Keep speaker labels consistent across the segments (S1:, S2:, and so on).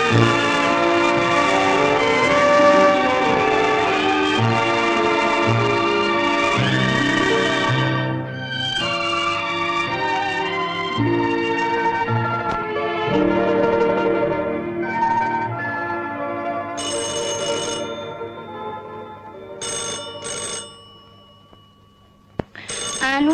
S1: الو.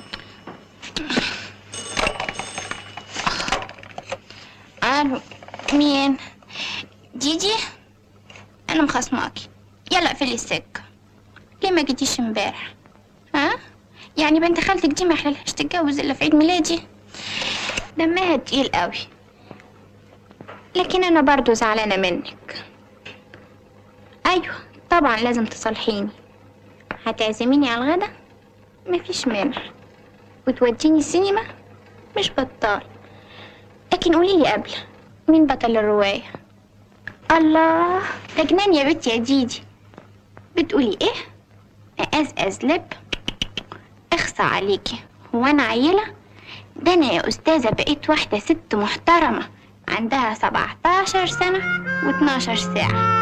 S1: الو، مين؟ جيجي؟ انا مخصماكي، يلا اقفلي السكه. ليه ما جيتيش امبارح؟ ها؟ يعني بنت خالتك دي ما حلالهاش تتجوز الا في عيد ميلادي؟ دمها تقيل قوي، لكن انا برضو زعلانه منك. ايوه طبعا لازم تصالحيني. هتعزميني على الغدا؟ مفيش مانع. وتوديني السينما؟ مش بطال. لكن قوليلي قبل، مين بطل الرواية؟ الله، ده جنان يا بنتي يا ديدي. بتقولي ايه؟ أزأز لب؟ اخصى عليكي، هو انا عيلة؟ ده انا يا استاذة بقيت واحدة ست محترمة عندها 17 سنة و12 ساعة.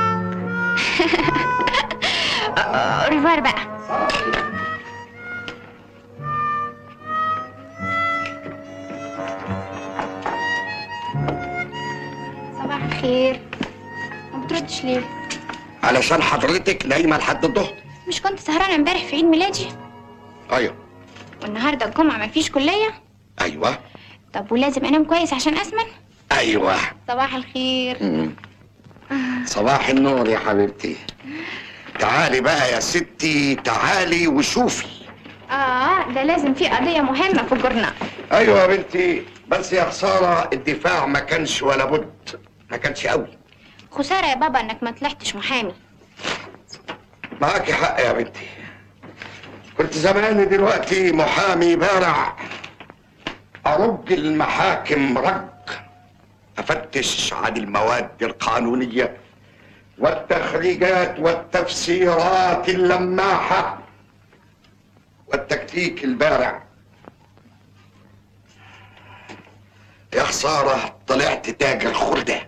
S1: ريفار بقى. صباح الخير. ما بتردش ليه؟
S2: علشان حضرتك نايمه لحد الظهر.
S1: مش كنت سهرانه امبارح في عيد ميلادي؟
S2: ايوه.
S1: والنهارده الجمعه مفيش كليه؟
S2: ايوه.
S1: طب ولازم انام كويس عشان اسمن؟
S2: ايوه.
S1: صباح الخير.
S2: صباح النور يا حبيبتي. تعالي بقى يا ستي، تعالي وشوفي.
S1: ده لازم في قضيه مهمه في الجورنال.
S2: ايوه يا بنتي، بس يا خساره الدفاع ما كانش ولا بد، ما كانش قوي.
S1: خساره يا بابا انك ما طلعتش محامي.
S2: معاكي حق يا بنتي، كنت زماني دلوقتي محامي بارع، ارج المحاكم رج، افتش عن المواد القانونيه والتخريجات والتفسيرات اللماحه والتكتيك البارع. يا خساره طلعت تاجر خرده.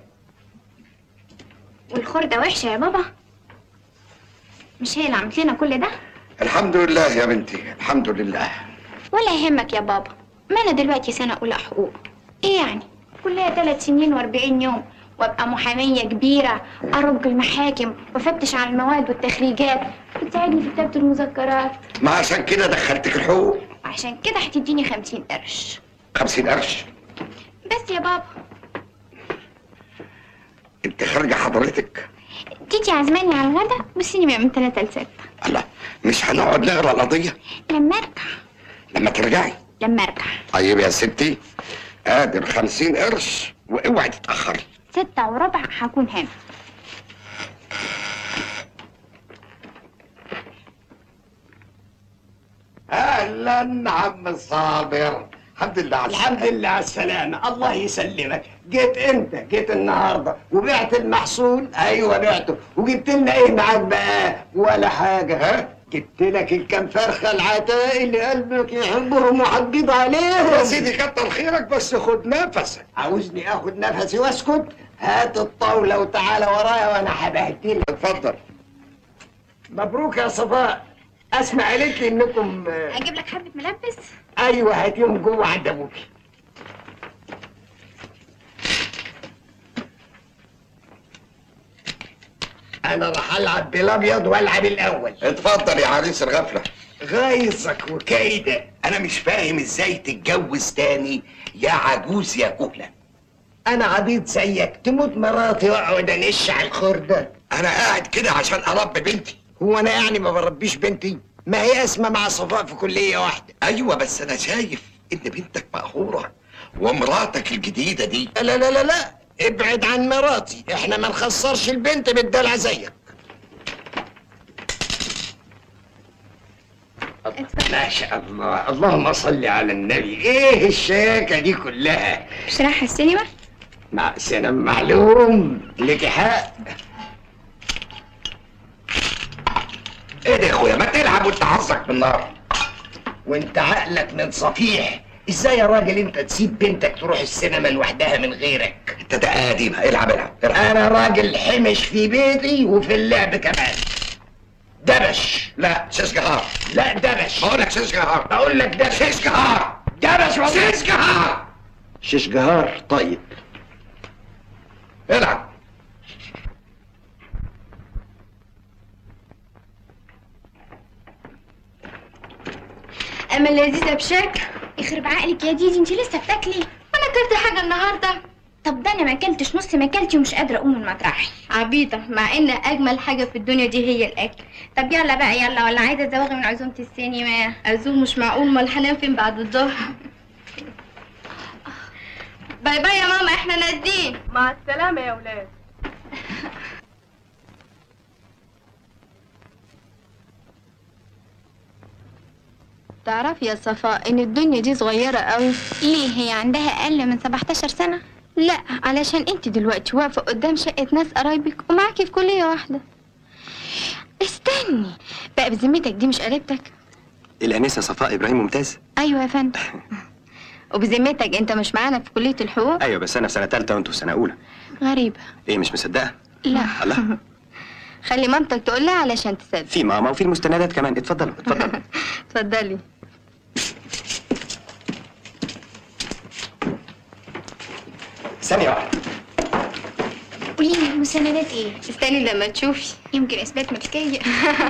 S1: والخرده وحشه يا بابا؟ مش هي اللي عملت لنا كل ده؟
S2: الحمد لله يا بنتي، الحمد لله.
S1: ولا يهمك يا بابا، ما انا دلوقتي سنه اولى حقوق. ايه يعني؟ كلها 3 سنين و40 يوم وابقى محاميه كبيره، ارج المحاكم وافتش على المواد والتخريجات وتساعدني في كتابه المذكرات.
S2: ما عشان كده دخلتك الحقوق.
S1: عشان كده هتديني 50 قرش.
S2: 50 قرش؟
S1: بس يا بابا.
S2: انت خارجه حضرتك؟
S1: تيجي عزماني على الغدا والسينما من 3 ل 6.
S2: الله، مش هنقعد نقرا القضيه؟
S1: لما ارجع.
S2: لما ترجعي؟
S1: لما ارجع.
S2: طيب يا ستي، قادر 50 قرش واوعي تتاخري.
S1: 6:15 هكون هنا.
S2: اهلا عم صابر. الحمد لله على السلامة.
S3: الحمد لله على السلامة. الله يسلمك. جيت امتى؟ جيت النهارده وبعت المحصول؟ ايوه بعته. وجبت لنا ايه معاك بقى؟ ولا حاجة.
S2: ها؟
S3: جبت لك الكام فرخة العتاق اللي قلبك يحبهم وحبيض عليهم.
S2: يا سيدي كتر خيرك، بس خد نفسك.
S3: عاوزني اخد نفسي واسكت؟ هات الطاولة وتعالى ورايا وانا هبهدلك.
S2: اتفضل.
S3: مبروك يا صفاء. اسمع قالت لي انكم
S1: اجيب لك حبة ملبس؟
S3: ايوه هاتيهم جوه عند ابوكي. انا راح العب بالابيض والعب الاول.
S2: اتفضل يا عريس الغفله.
S3: غيظك وكيدك. انا مش فاهم ازاي تتجوز تاني يا عجوز يا كهله. انا عبيط زيك تموت مراتي واقعد انش على الخرده.
S2: انا قاعد كده عشان اربي بنتي.
S3: هو انا يعني ما بربيش بنتي؟ ما هي اسمه مع صفاء في كليه واحده.
S2: ايوه بس انا شايف ان بنتك مقهوره ومراتك الجديده دي.
S3: لا لا لا لا، ابعد عن مراتي. احنا ما نخسرش البنت بالدلع زيك. ما شاء الله، اللهم صل على النبي. ايه الشياكه دي كلها؟
S1: مش رايحة السينما؟
S3: مع سلام معلوم، لك حق.
S2: ايه ده يا اخويا، ما تلعب وانت حظك بالنار.
S3: وانت عقلك من صفيح. ازاي يا راجل انت تسيب بنتك تروح السينما لوحدها من غيرك؟
S2: انت ده قديم، العب العب العب.
S3: انا راجل حمش في بيتي وفي اللعب كمان. دبش.
S2: لا شيش جهار.
S3: لا دبش.
S2: بقول لك شيش جهار.
S3: بقول لك دبش.
S2: شيش جهار.
S3: دبش والله.
S2: شيش جهار.
S4: شيش جهار. طيب
S2: العب.
S1: اما اللذيذه بشكل. يخرب عقلك يا ديدي، انت لسه بتاكلي؟ وانا اكلت حاجه النهارده؟ طب ده انا ما اكلتش نص ما اكلتي ومش قادره اقوم من مطرحي. عبيطه، مع ان اجمل حاجه في الدنيا دي هي الاكل. طب يلا بقى يلا، ولا عايزه تزوغي من عزومه السينما؟ عزوم مش معقول، امال هنام فين بعد الظهر؟ باي باي يا ماما، احنا نازلين.
S5: مع السلامة يا ولاد.
S1: تعرفي يا صفاء ان الدنيا دي صغيره قوي؟ ليه، هي عندها اقل من 17 سنه؟ لا، علشان انت دلوقتي واقفه قدام شقه ناس قرايبك ومعاكي في كليه واحده. استني بقى، بذمتك دي مش قريبتك؟
S4: الانسه صفاء ابراهيم ممتاز.
S1: ايوه يا فندم. وبذمتك انت مش معانا في كليه الحقوق؟
S4: ايوه بس انا في سنه ثالثه وانتوا في سنه اولى.
S1: غريبه.
S4: ايه مش مصدقه؟
S1: لا.
S4: الله.
S1: خلي مامتك تقول لها علشان تصدق.
S4: في ماما وفي المستندات كمان. اتفضلوا اتفضلوا.
S1: اتفضلي.
S4: ثانيه واحده.
S1: قولي لي المسندات ايه؟ استني لما تشوفي، يمكن اثبات ملكيه.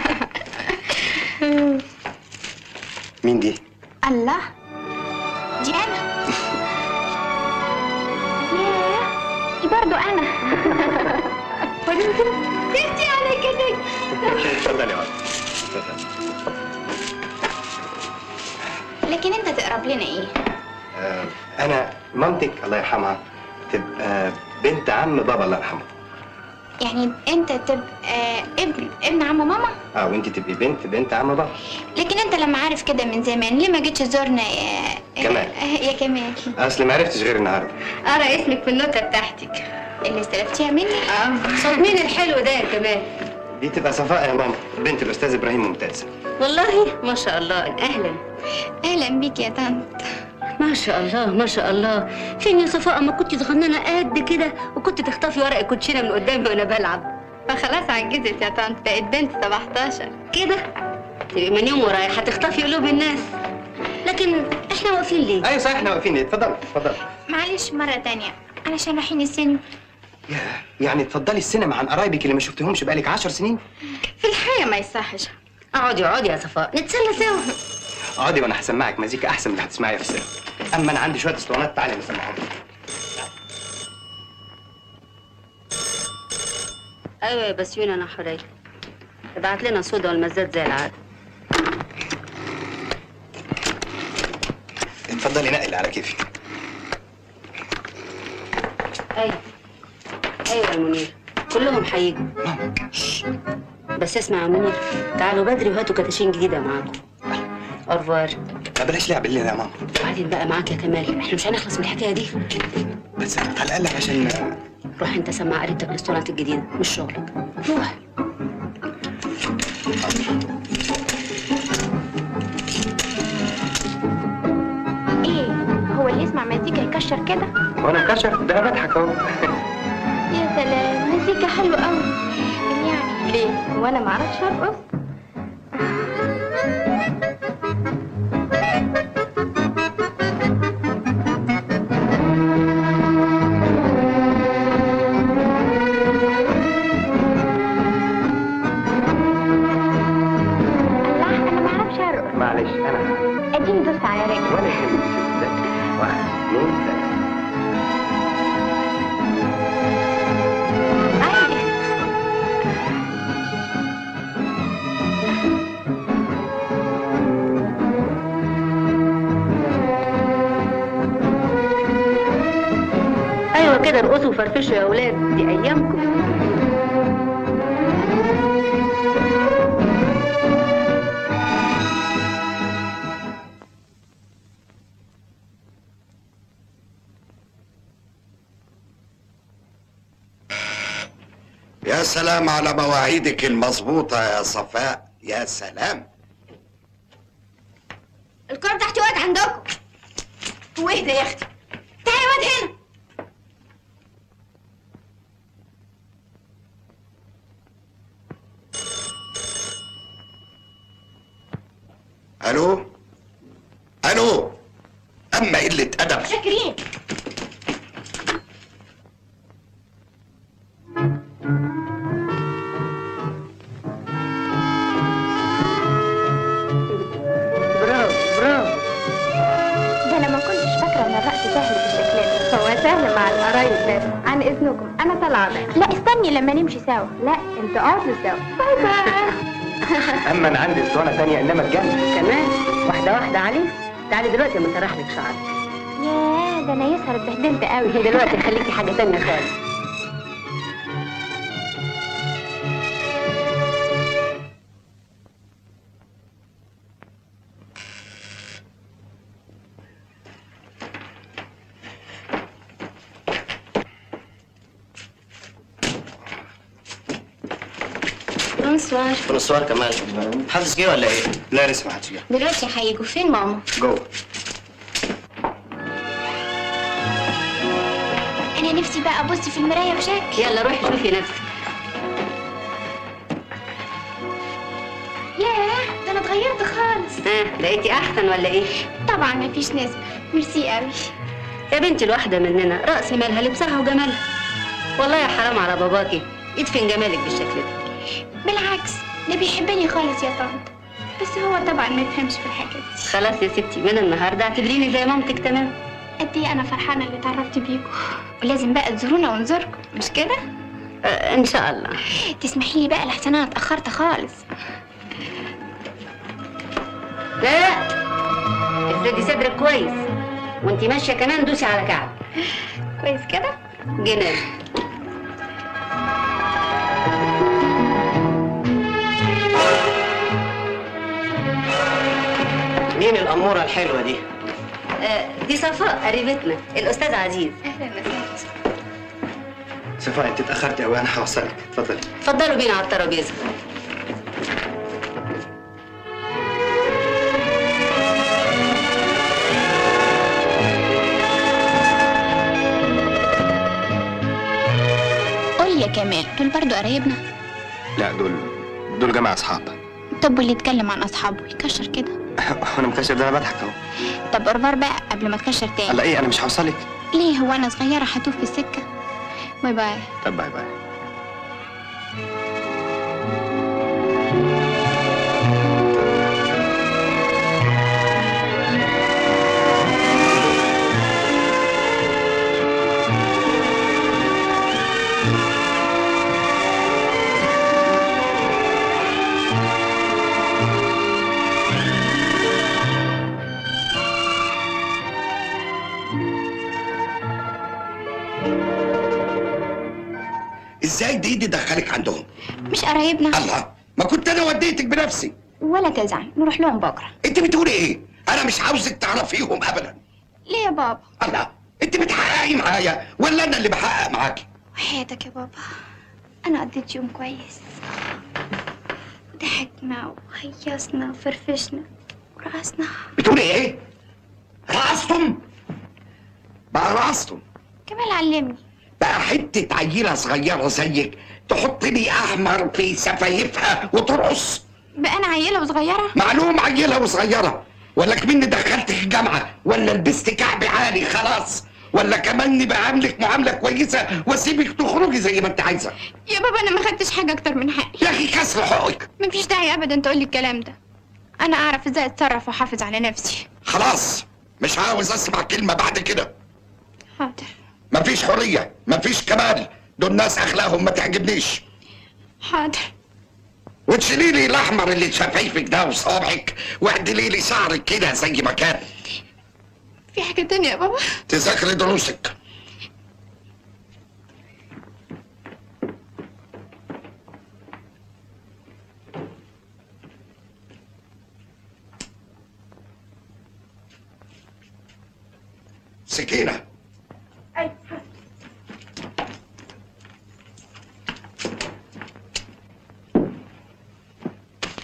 S4: مين دي؟
S1: الله، دي انا. ياه، دي برضو انا. سيبتي على كده.
S4: اتفضلي يا ولد. اتفضلي.
S1: لكن انت تقرب لنا ايه؟
S4: انا مامتك الله يرحمها تبقى بنت عم بابا الله يرحمه.
S1: يعني انت تبقى ابن عم ماما؟
S4: وانت تبقي بنت عم بابا.
S1: لكن انت لما عارف كده من زمان ليه ما جيتش تزورنا
S4: كمال.
S1: يا كمال.
S4: اصل ما عرفتش غير النهارده.
S1: اقرا اسمك في النوتة بتاعتك اللي استلفتيها مني. صوت مين الحلو ده يا كمال؟
S4: دي تبقى صفاء يا ماما، بنت الاستاذ ابراهيم ممتاز.
S6: والله ما شاء الله. اهلا.
S1: اهلا بيك يا طنط.
S6: ما شاء الله ما شاء الله. فين يا صفاء ما كنت صغننه قد كده وكنت تخطفي ورق الكوتشينه من قدامي وانا بلعب؟
S1: فخلاص عجزت يا طنط، بقت بنت 17
S6: كده. تبقي من يوم ورايح هتخطفي قلوب الناس. لكن احنا واقفين ليه؟
S4: ايوه صحيح احنا واقفين ليه؟ اتفضلوا اتفضلوا.
S1: معلش مرة تانية علشان رايحين السينما.
S4: يعني تفضلي السينما عن قرايبك اللي ما شفتهمش بقالك 10 سنين؟
S1: في الحقيقة ما يصحش.
S6: اقعدي اقعدي يا صفاء نتسلى سوا.
S4: اقعدي وانا هسمعك مزيكا احسن من اللي هتسمعيها في السينما. اما انا عندي شويه اسطوانات تعالي نسمعهم.
S6: ايوه يا بسيون انا حريه. ابعت لنا صودا والمزات زي العاده.
S4: اتفضلي نقل على كيفك.
S6: ايوه ايوه يا منير، كلهم هيجوا. بس اسمع يا منير، تعالوا بدري وهاتوا كتاشين جديده معاكم. أوروار.
S4: لا بلاش لعب الليله يا ماما.
S6: وبعدين بقى معاك يا كمال، احنا مش هنخلص من الحكايه دي.
S4: بس على الاقل عشان
S6: روح انت سمع قريبتك الاسطوانات الجديده مش شغلك. روح.
S1: ايه هو اللي يسمع مزيكا يكشر كده؟
S4: وانا مكشر ده انا بضحك اهو.
S1: يا سلام، مزيكا حلوة قوي. يعني ليه؟ هو انا معرفش ارقص؟
S4: معلش انا
S1: اديني دوست على رجلي.
S4: ولا يهمك. شوف ده 1 2 3.
S6: ايوه كده ارقصوا وفرفشوا يا اولاد، دي ايامكم.
S2: يا سلام على مواعيدك المظبوطة يا صفاء، يا سلام.
S1: الكرة تحت وقت عندكم. واهدى يا اختي. تعالي يا واد هنا.
S2: الو الو، اما قله ادب.
S1: شاكرين.
S6: برافو برافو.
S1: ده انا ما كنتش فاكره ان الرقص سهل بالشكل ده.
S5: هو سهل مع القرايب بس. عن اذنكم انا طالعه بقى.
S1: لا استني لما نمشي سوا.
S5: لا انتوا قعدوا سوا. باي باي.
S4: اما انا عندي اسطوانه ثانيه انما تجنن.
S6: كمان واحده واحده عليه. تعالي دلوقتي اما اسرح لك شعرك.
S1: ياه ده انا يسهر اتبهدلت قوي.
S6: دلوقتي خليكي حاجه تانية خالص.
S1: بونسوار.
S4: بونسوار كمال. محدش جه ولا ايه؟ لا لسه ما حدش جه.
S1: دلوقتي هيجوا. فين ماما؟
S4: جوه.
S1: انا نفسي بقى ابص في المرايه بشكل.
S6: يلا روحي شوفي نفسك.
S1: ياه ده انا اتغيرت خالص.
S6: لقيتي احسن ولا ايه؟
S1: طبعا مفيش نسبه. ميرسي قوي.
S6: يا بنتي الواحدة مننا رأس مالها لبسها وجمالها. والله يا حرام على باباكي يدفن جمالك بالشكل ده.
S1: بالعكس ده بيحبني خالص يا طنط، بس هو طبعا ما يفهمش في الحاجات دي.
S6: خلاص يا ستي من النهارده اعتبريني زي مامتك تمام.
S1: قد ايه انا فرحانه اللي اتعرفت بيكم، ولازم بقى تزورونا ونزوركم مش كده؟
S6: ان شاء الله.
S1: تسمحي لي بقى لحسن انا اتاخرت خالص.
S6: لا افردي صدرك كويس وانتي ماشيه كمان دوسي على كعب.
S1: كويس كده؟
S6: جنان.
S4: مين الاموره الحلوه دي؟
S6: دي صفاء قريبتنا الاستاذ عزيز.
S1: اهلا وسهلا.
S4: صفاء انت اتاخرتي قوي، انا هوصلك. اتفضلي.
S6: اتفضلوا بينا على الترابيزه.
S1: قول يا كمال، دول برضو قرايبنا؟
S4: لا دول جماعه اصحاب.
S1: طب واللي يتكلم عن اصحابه يكشر كده؟
S4: وانا مكشر ده انا بضحك اهو.
S1: طب ارفار بقى قبل ما تكشر تاني.
S4: الله ايه، انا مش هوصلك.
S1: ليه هو انا صغيره هتوه في السكه؟ باي باي.
S4: طب باي باي.
S2: ازاي دي دخلك عندهم؟
S1: مش قرايبنا.
S2: الله، ما كنت انا وديتك بنفسي.
S1: ولا تزعل، نروح لهم بكره.
S2: انت بتقولي ايه؟ انا مش عاوزك تعرفيهم ابدا.
S1: ليه يا بابا؟
S2: الله، انت بتحققي معايا ولا انا اللي بحقق معاكي؟
S1: وحياتك يا بابا انا قضيت يوم كويس، ضحكنا وهيصنا وفرفشنا ورقصنا.
S2: بتقولي ايه؟ رقصتم؟ بقى رقصتم؟
S1: كمال علمني.
S2: بقى حتة عيلة صغيرة زيك تحط لي أحمر في سفايفها وترقص؟
S1: بقى انا عيله وصغيره؟
S2: معلوم عيلة وصغيرة، ولا كمني دخلتك الجامعة، ولا لبست كعب عالي خلاص، ولا كمان بعاملك معاملة كويسة واسيبك تخرجي زي ما انت عايزة.
S1: يا بابا انا ما خدتش حاجه اكتر من حقي.
S2: يا أخي كسر حقك.
S1: مفيش داعي ابدا تقولي الكلام ده، انا اعرف ازاي اتصرف واحافظ على نفسي.
S2: خلاص مش عاوز أسمع كلمة بعد كده.
S1: حاضر.
S2: مفيش حرية، مفيش كمال، دول ناس أخلاقهم ما تعجبنيش.
S1: حاضر.
S2: وتشيلي لي الأحمر اللي شفايفك ده وصابعك، واعدلي لي شعرك كده زي ما كان.
S1: في حاجه تانية يا بابا؟
S2: تذاكري دروسك. سكينة.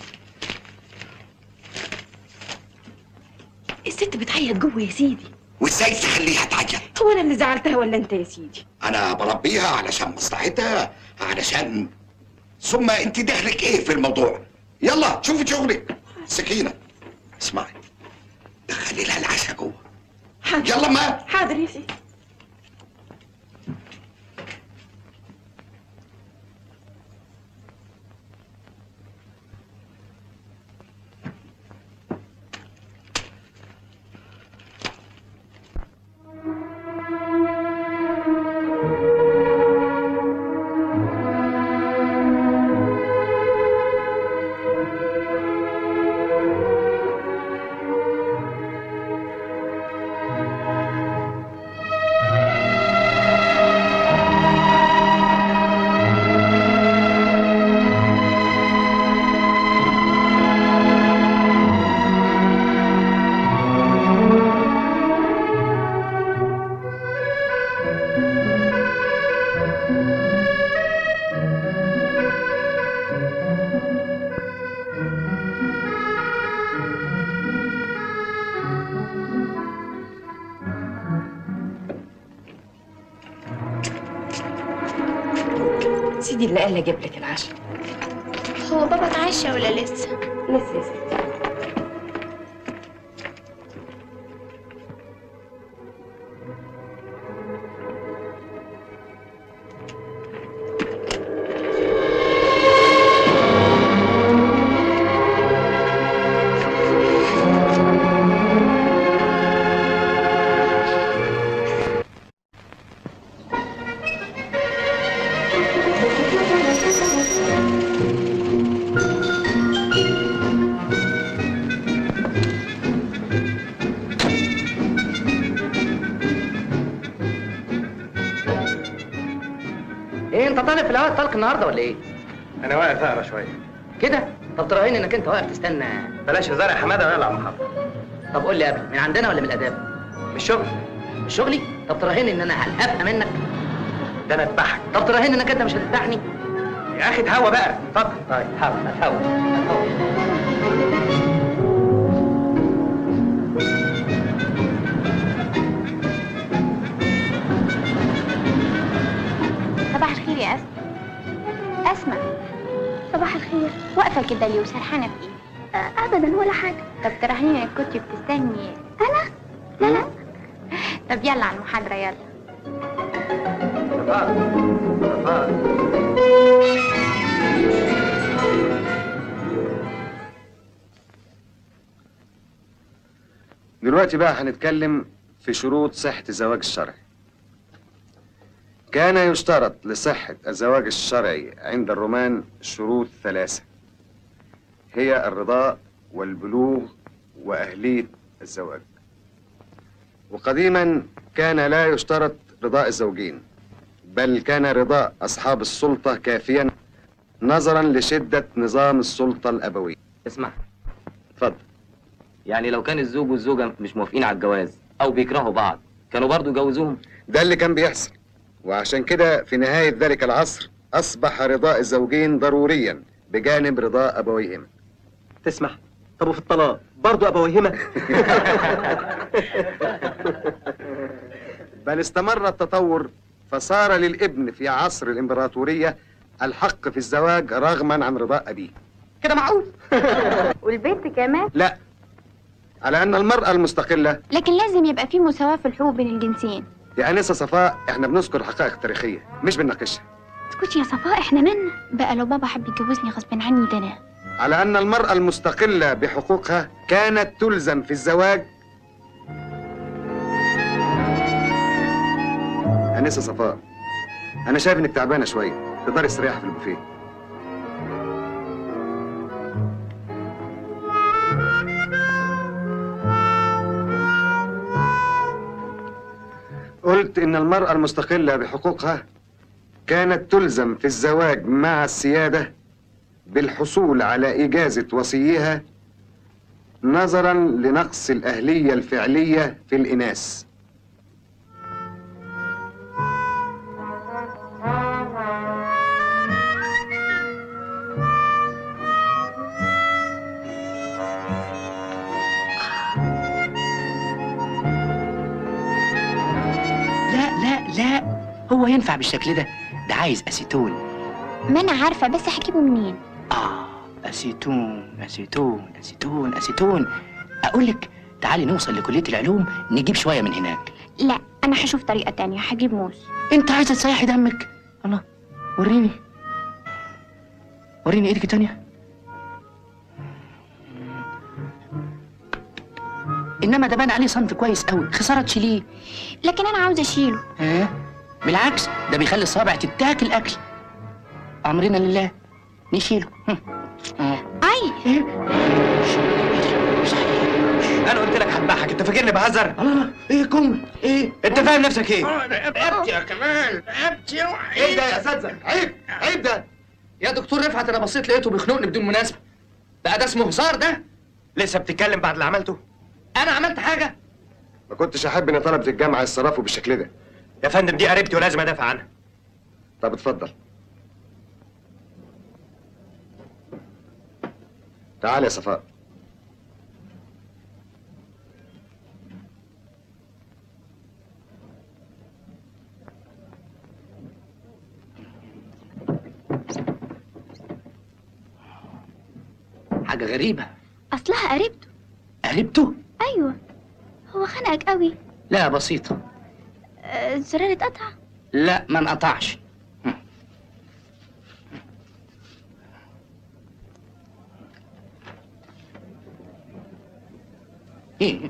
S6: الست بتعيط جوه يا سيدي.
S2: ازاي تخليها تعيط؟
S6: هو انا اللي زعلتها ولا انت يا سيدي؟
S2: انا بربيها علشان مصلحتها، علشان ثم انت دخلك ايه في الموضوع؟ يلا شوفي شغلك. سكينه اسمعي، دخلي لها العشاء جوه.
S6: حاضر.
S2: يلا ما
S6: حاضر يا سيدي. سيدي اللي قال لي اجيب لك العشاء.
S1: هو بابا اتعشى ولا لسه؟
S6: لسه يا سيدي.
S7: ايه انت طالع في الهواء الطلق النهارده ولا ايه؟
S4: انا واقف اقرا شويه
S7: كده؟ طب تراهن انك انت واقف تستنى.
S4: بلاش هزار يا حماده ويلا على المحاضره.
S7: طب قول لي قبل من عندنا ولا من الاداب؟
S4: من الشغل.
S7: من شغلي؟ طب تراهن ان انا هبقى منك؟
S4: ده انا اذبحك.
S7: طب تراهن انك انت مش هتذبحني؟
S4: يا اخي اتهوى بقى اتفضل.
S7: طيب حاول اتهوى.
S1: صباح الخير يا أسماء. صباح الخير. واقفة كده ليه وسرحانة في ايه؟ أبدا ولا حاجة. طب تراهني انك كنت بتستني. أنا؟ لا. طب يلا على المحاضرة يلا.
S4: دلوقتي بقى هنتكلم في شروط صحة الزواج الشرعي. كان يشترط لصحة الزواج الشرعي عند الرومان شروط 3، هي الرضاء والبلوغ وأهلية الزواج. وقديما كان لا يشترط رضاء الزوجين، بل كان رضاء أصحاب السلطة كافيا نظرا لشدة نظام السلطة الأبوية.
S7: اسمع،
S4: اتفضل.
S7: يعني لو كان الزوج والزوجة مش موافقين على الجواز أو بيكرهوا بعض كانوا برضو يجوزوهم؟
S4: ده اللي كان بيحصل، وعشان كده في نهاية ذلك العصر أصبح رضاء الزوجين ضروريا بجانب رضاء أبويهما.
S8: تسمح؟ طب وفي الطلاق برضو أبويهما؟
S4: بل استمر التطور فصار للابن في عصر الإمبراطورية الحق في الزواج رغما عن رضاء أبيه.
S7: كده معقول؟
S5: والبنت كمان؟
S4: لا، على أن المرأة المستقلة.
S1: لكن لازم يبقى في مساواة في الحقوق بين الجنسين.
S4: يا أنسة صفاء، احنا بنذكر حقائق تاريخية مش بنناقشها.
S1: اسكتي يا صفاء، احنا مالنا؟ بقى لو بابا حب يتجوزني غصب عني ده انا.
S4: على أن المرأة المستقلة بحقوقها كانت تلزم في الزواج. أنسة صفاء، أنا شايف إنك تعبانة شوية، تقدري تستريحي في البوفيه. قلت إن المرأة المستقلة بحقوقها كانت تلزم في الزواج مع السيادة بالحصول على إجازة وصيها نظراً لنقص الأهلية الفعلية في الإناث.
S9: هو ينفع بالشكل ده؟ ده عايز اسيتون.
S1: ما انا عارفه، بس هجيبه منين؟
S9: اسيتون اسيتون اسيتون اسيتون. اقول لك تعالي نوصل لكليه العلوم نجيب شويه من هناك.
S1: لا، انا هشوف طريقه تانية، هجيب موس.
S9: انت عايزه تسيحي دمك؟ الله، وريني ايدك تانية. انما ده بان عليه صنف كويس قوي، خساره تشيليه.
S1: لكن انا عاوزه اشيله.
S9: بالعكس، ده بيخلي الصوابع تتاكل اكل. امرنا لله، نشيله.
S1: اي
S8: انا قلت لك هذبحك، انت فاكرني بهزر؟
S9: الله، ايه كم ايه؟
S8: انت فاهم نفسك ايه؟
S3: رقبتي يا كمال، رقبتي.
S4: ايه ده يا اساتذه؟ عيب ده.
S9: يا دكتور رفعت، انا بصيت لقيته بيخنقني بدون مناسبه. بقى ده اسمه هزار ده؟
S8: لسه بتتكلم بعد اللي عملته؟
S9: انا عملت حاجه؟
S4: ما كنتش احب ان طلبه الجامعه يتصرفوا بالشكل ده.
S8: يا فندم دي قريبتي ولازم ادافع عنها.
S4: طب اتفضل. تعال يا صفاء.
S9: حاجه غريبه.
S1: اصلها قريبته.
S9: قريبته؟
S1: ايوه، هو خنقك قوي.
S9: لا بسيطه.
S1: الزرار اتقطع؟
S9: لا ما انقطعش. ايه؟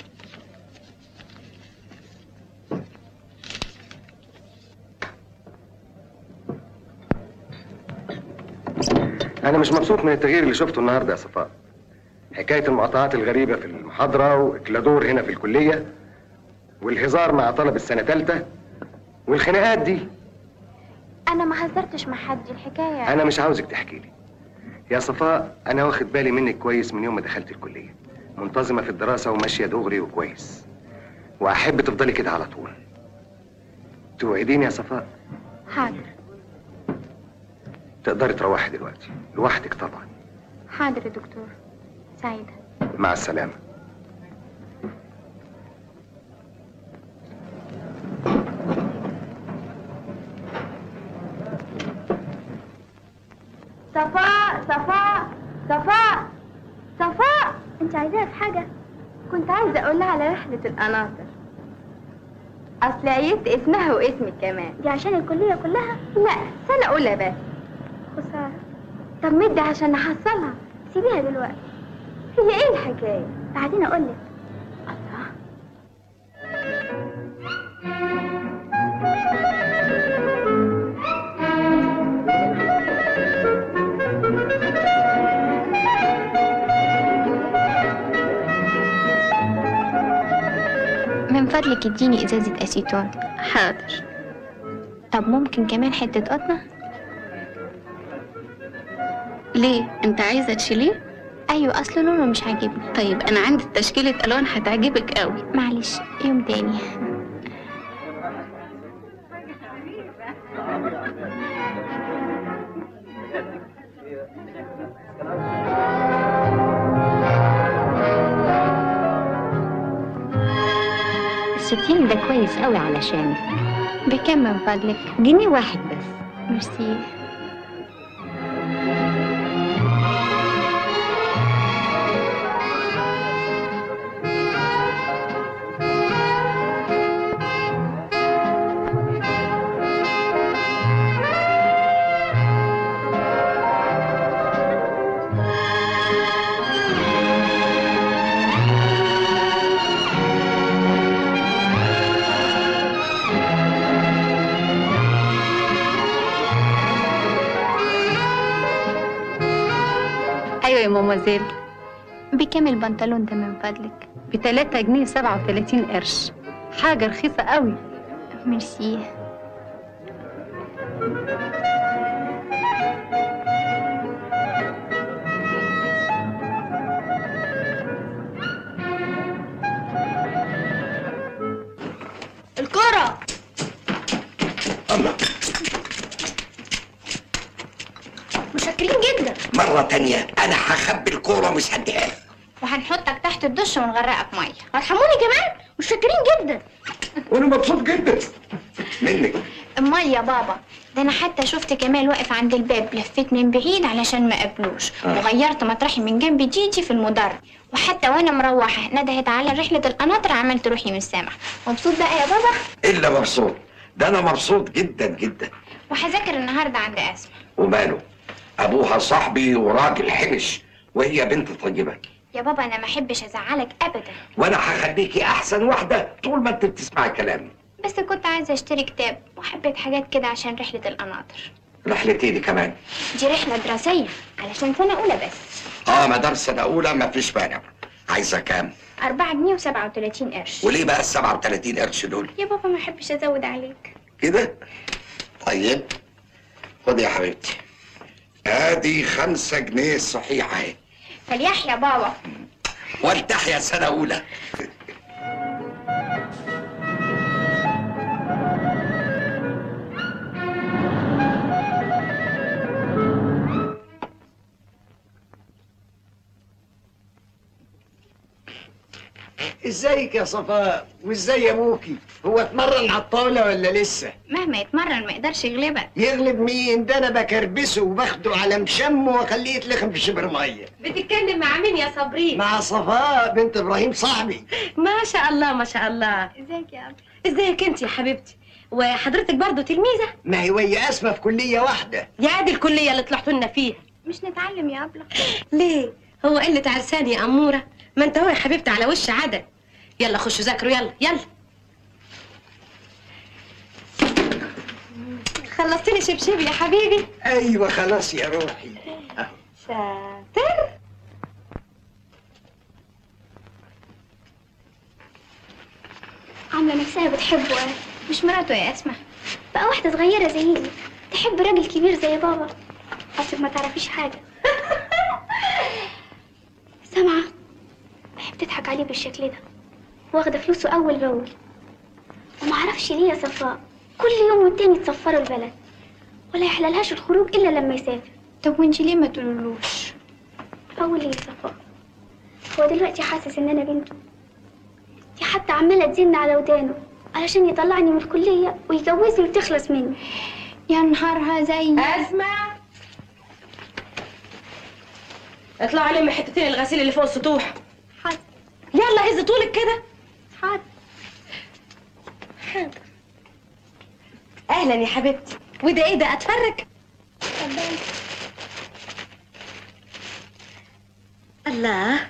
S4: أنا مش مبسوط من التغيير اللي شفته النهارده يا صفاء. حكاية المقاطعات الغريبة في المحاضرة وإكلادور هنا في الكلية والهزار مع طلب السنة تالتة والخناقات دي.
S1: انا ما هزرتش مع حد، دي الحكايه.
S4: أنا مش عاوزك تحكي لي يا صفاء. أنا واخد بالي منك كويس من يوم ما دخلت الكلية، منتظمة في الدراسة وماشية دغري وكويس، وأحب تفضلي كده على طول. توعديني يا صفاء؟
S1: حاضر.
S4: تقدري تروحي دلوقتي لوحدك طبعا.
S1: حاضر يا دكتور. سعيدة.
S4: مع السلامة.
S5: صفاء صفاء صفاء صفاء، انت عايزاها في حاجة؟ كنت عايزة اقول لها على رحلة القناطر، اصل عيدت اسمها واسمك كمان. دي عشان الكلية كلها؟ لا، سنة اولى بس. خسارة. طب مدي عشان نحصلها، سيبيها دلوقتي. هي ايه الحكاية؟ بعدين اقولك. الله.
S1: من فضلك اديني ازازة اسيتون.
S5: حاضر.
S1: طب ممكن كمان حتة قطنة؟
S5: ليه؟ انت عايزة تشيليه؟
S1: ايوه، اصل لونه مش عاجبني.
S5: طيب انا عندي تشكيلة الوان هتعجبك قوي.
S1: معلش، يوم تاني.
S6: الستين ده كويس قوي علشانك.
S1: بكم من فضلك؟
S6: جنيه واحد بس.
S1: ميرسي.
S5: ايوه يا مامازيل.
S1: بكم البنطلون ده من فضلك؟
S5: ب3 جنيه 37 قرش، حاجة رخيصة قوي.
S1: ميرسي.
S5: الكرة.
S3: الله،
S5: متشكرين جدا.
S3: مرة تانية أنا هخبي الكورة مش هديها لك.
S1: وهنحطك تحت الدش ونغرقك ميه.
S5: ارحموني كمان. متشكرين جدا.
S2: وانا مبسوط جدا منك.
S1: امال يا بابا، ده انا حتى شفت كمال واقف عند الباب، لفيت من بعيد علشان ما قابلوش، وغيرت مطرحي من جنب جيجي في المدرج، وحتى وانا مروحه ندهت على رحله القناطر، عملت روحي مش سامعه. مبسوط بقى يا بابا؟
S2: الا مبسوط، ده انا مبسوط جدا جدا.
S1: وهذاكر النهارده عند اسماء.
S2: وماله؟ ابوها صاحبي وراجل حمش، وهي بنت طيبه.
S1: يا بابا انا ما احبش ازعلك ابدا،
S2: وانا هخليكي احسن واحده طول ما انت بتسمعي كلامي.
S1: بس كنت عايزه اشتري كتاب وحبيت حاجات كده عشان رحله القناطر.
S2: رحلتي دي كمان؟
S1: دي رحله دراسيه علشان سنه اولى بس.
S2: مدام سنه اولى ما فيش مانع. عايزه كام؟
S1: 4 جنيه و37 قرش.
S2: وليه بقى ال 37 قرش دول؟
S1: يا بابا ما احبش ازود عليك.
S2: كده؟ طيب خدي يا حبيبتي، ادي 5 جنيه صحيحه اهي.
S1: فليحيى بابا.
S2: وارتاح يا سنه اولى.
S3: ازيك يا صفاء؟ وازاي ابوكي؟ هو اتمرن على الطاوله ولا لسه؟
S1: مهما يتمرن ما يقدرش يغلبك.
S3: يغلب مين؟ ده انا بكربسه وباخده على مشمه واخليه يتلخم في شبر ميه.
S6: بتتكلم مع مين يا صابرين؟
S3: مع صفاء بنت ابراهيم صاحبي.
S6: ما شاء الله ما شاء الله.
S1: ازيك يا ابا؟
S6: ازيك انت يا حبيبتي؟ وحضرتك برضه تلميذه؟
S3: ما هي وهي اسمه في كليه واحده.
S6: يا دي الكليه اللي طلعتوا لنا فيها.
S1: مش نتعلم يا ابله؟
S6: ليه؟ هو قله عرسان يا اموره؟ ما انت هو يا حبيبتي على وش عدد. يلا خشوا ذاكروا، يلا يلا. خلصتني شبشبي يا حبيبي؟
S3: ايوه خلاص يا روحي.
S6: شاطر.
S1: عامله نفسها بتحبه، مش مراته يا اسماء، بقى واحده صغيره زي دي تحب راجل كبير زي بابا. اصلك ما تعرفيش حاجه. سامعه؟ بحب تضحك عليه بالشكل ده، واخده فلوسه اول باول، وما اعرفش ليه يا صفاء كل يوم والتاني تصفروا البلد، ولا يحللهاش الخروج الا لما يسافر. طب وانتي ليه ما تقولولوش؟ اقول ايه يا صفاء؟ هو دلوقتي حاسس ان انا بنته، دي حتى عماله تزن على ودانه علشان يطلعني من الكليه ويجوزني وتخلص مني. يا نهارها زي
S6: اسمع، اطلعوا عليه من حتتين الغسيل اللي فوق السطوح.
S1: حاضر.
S6: يلا هز طولك كده.
S1: حاضر.
S6: حاضر. اهلا يا حبيبتي. وده ايه ده؟ اتفرج.
S1: اتفضلي.
S6: الله،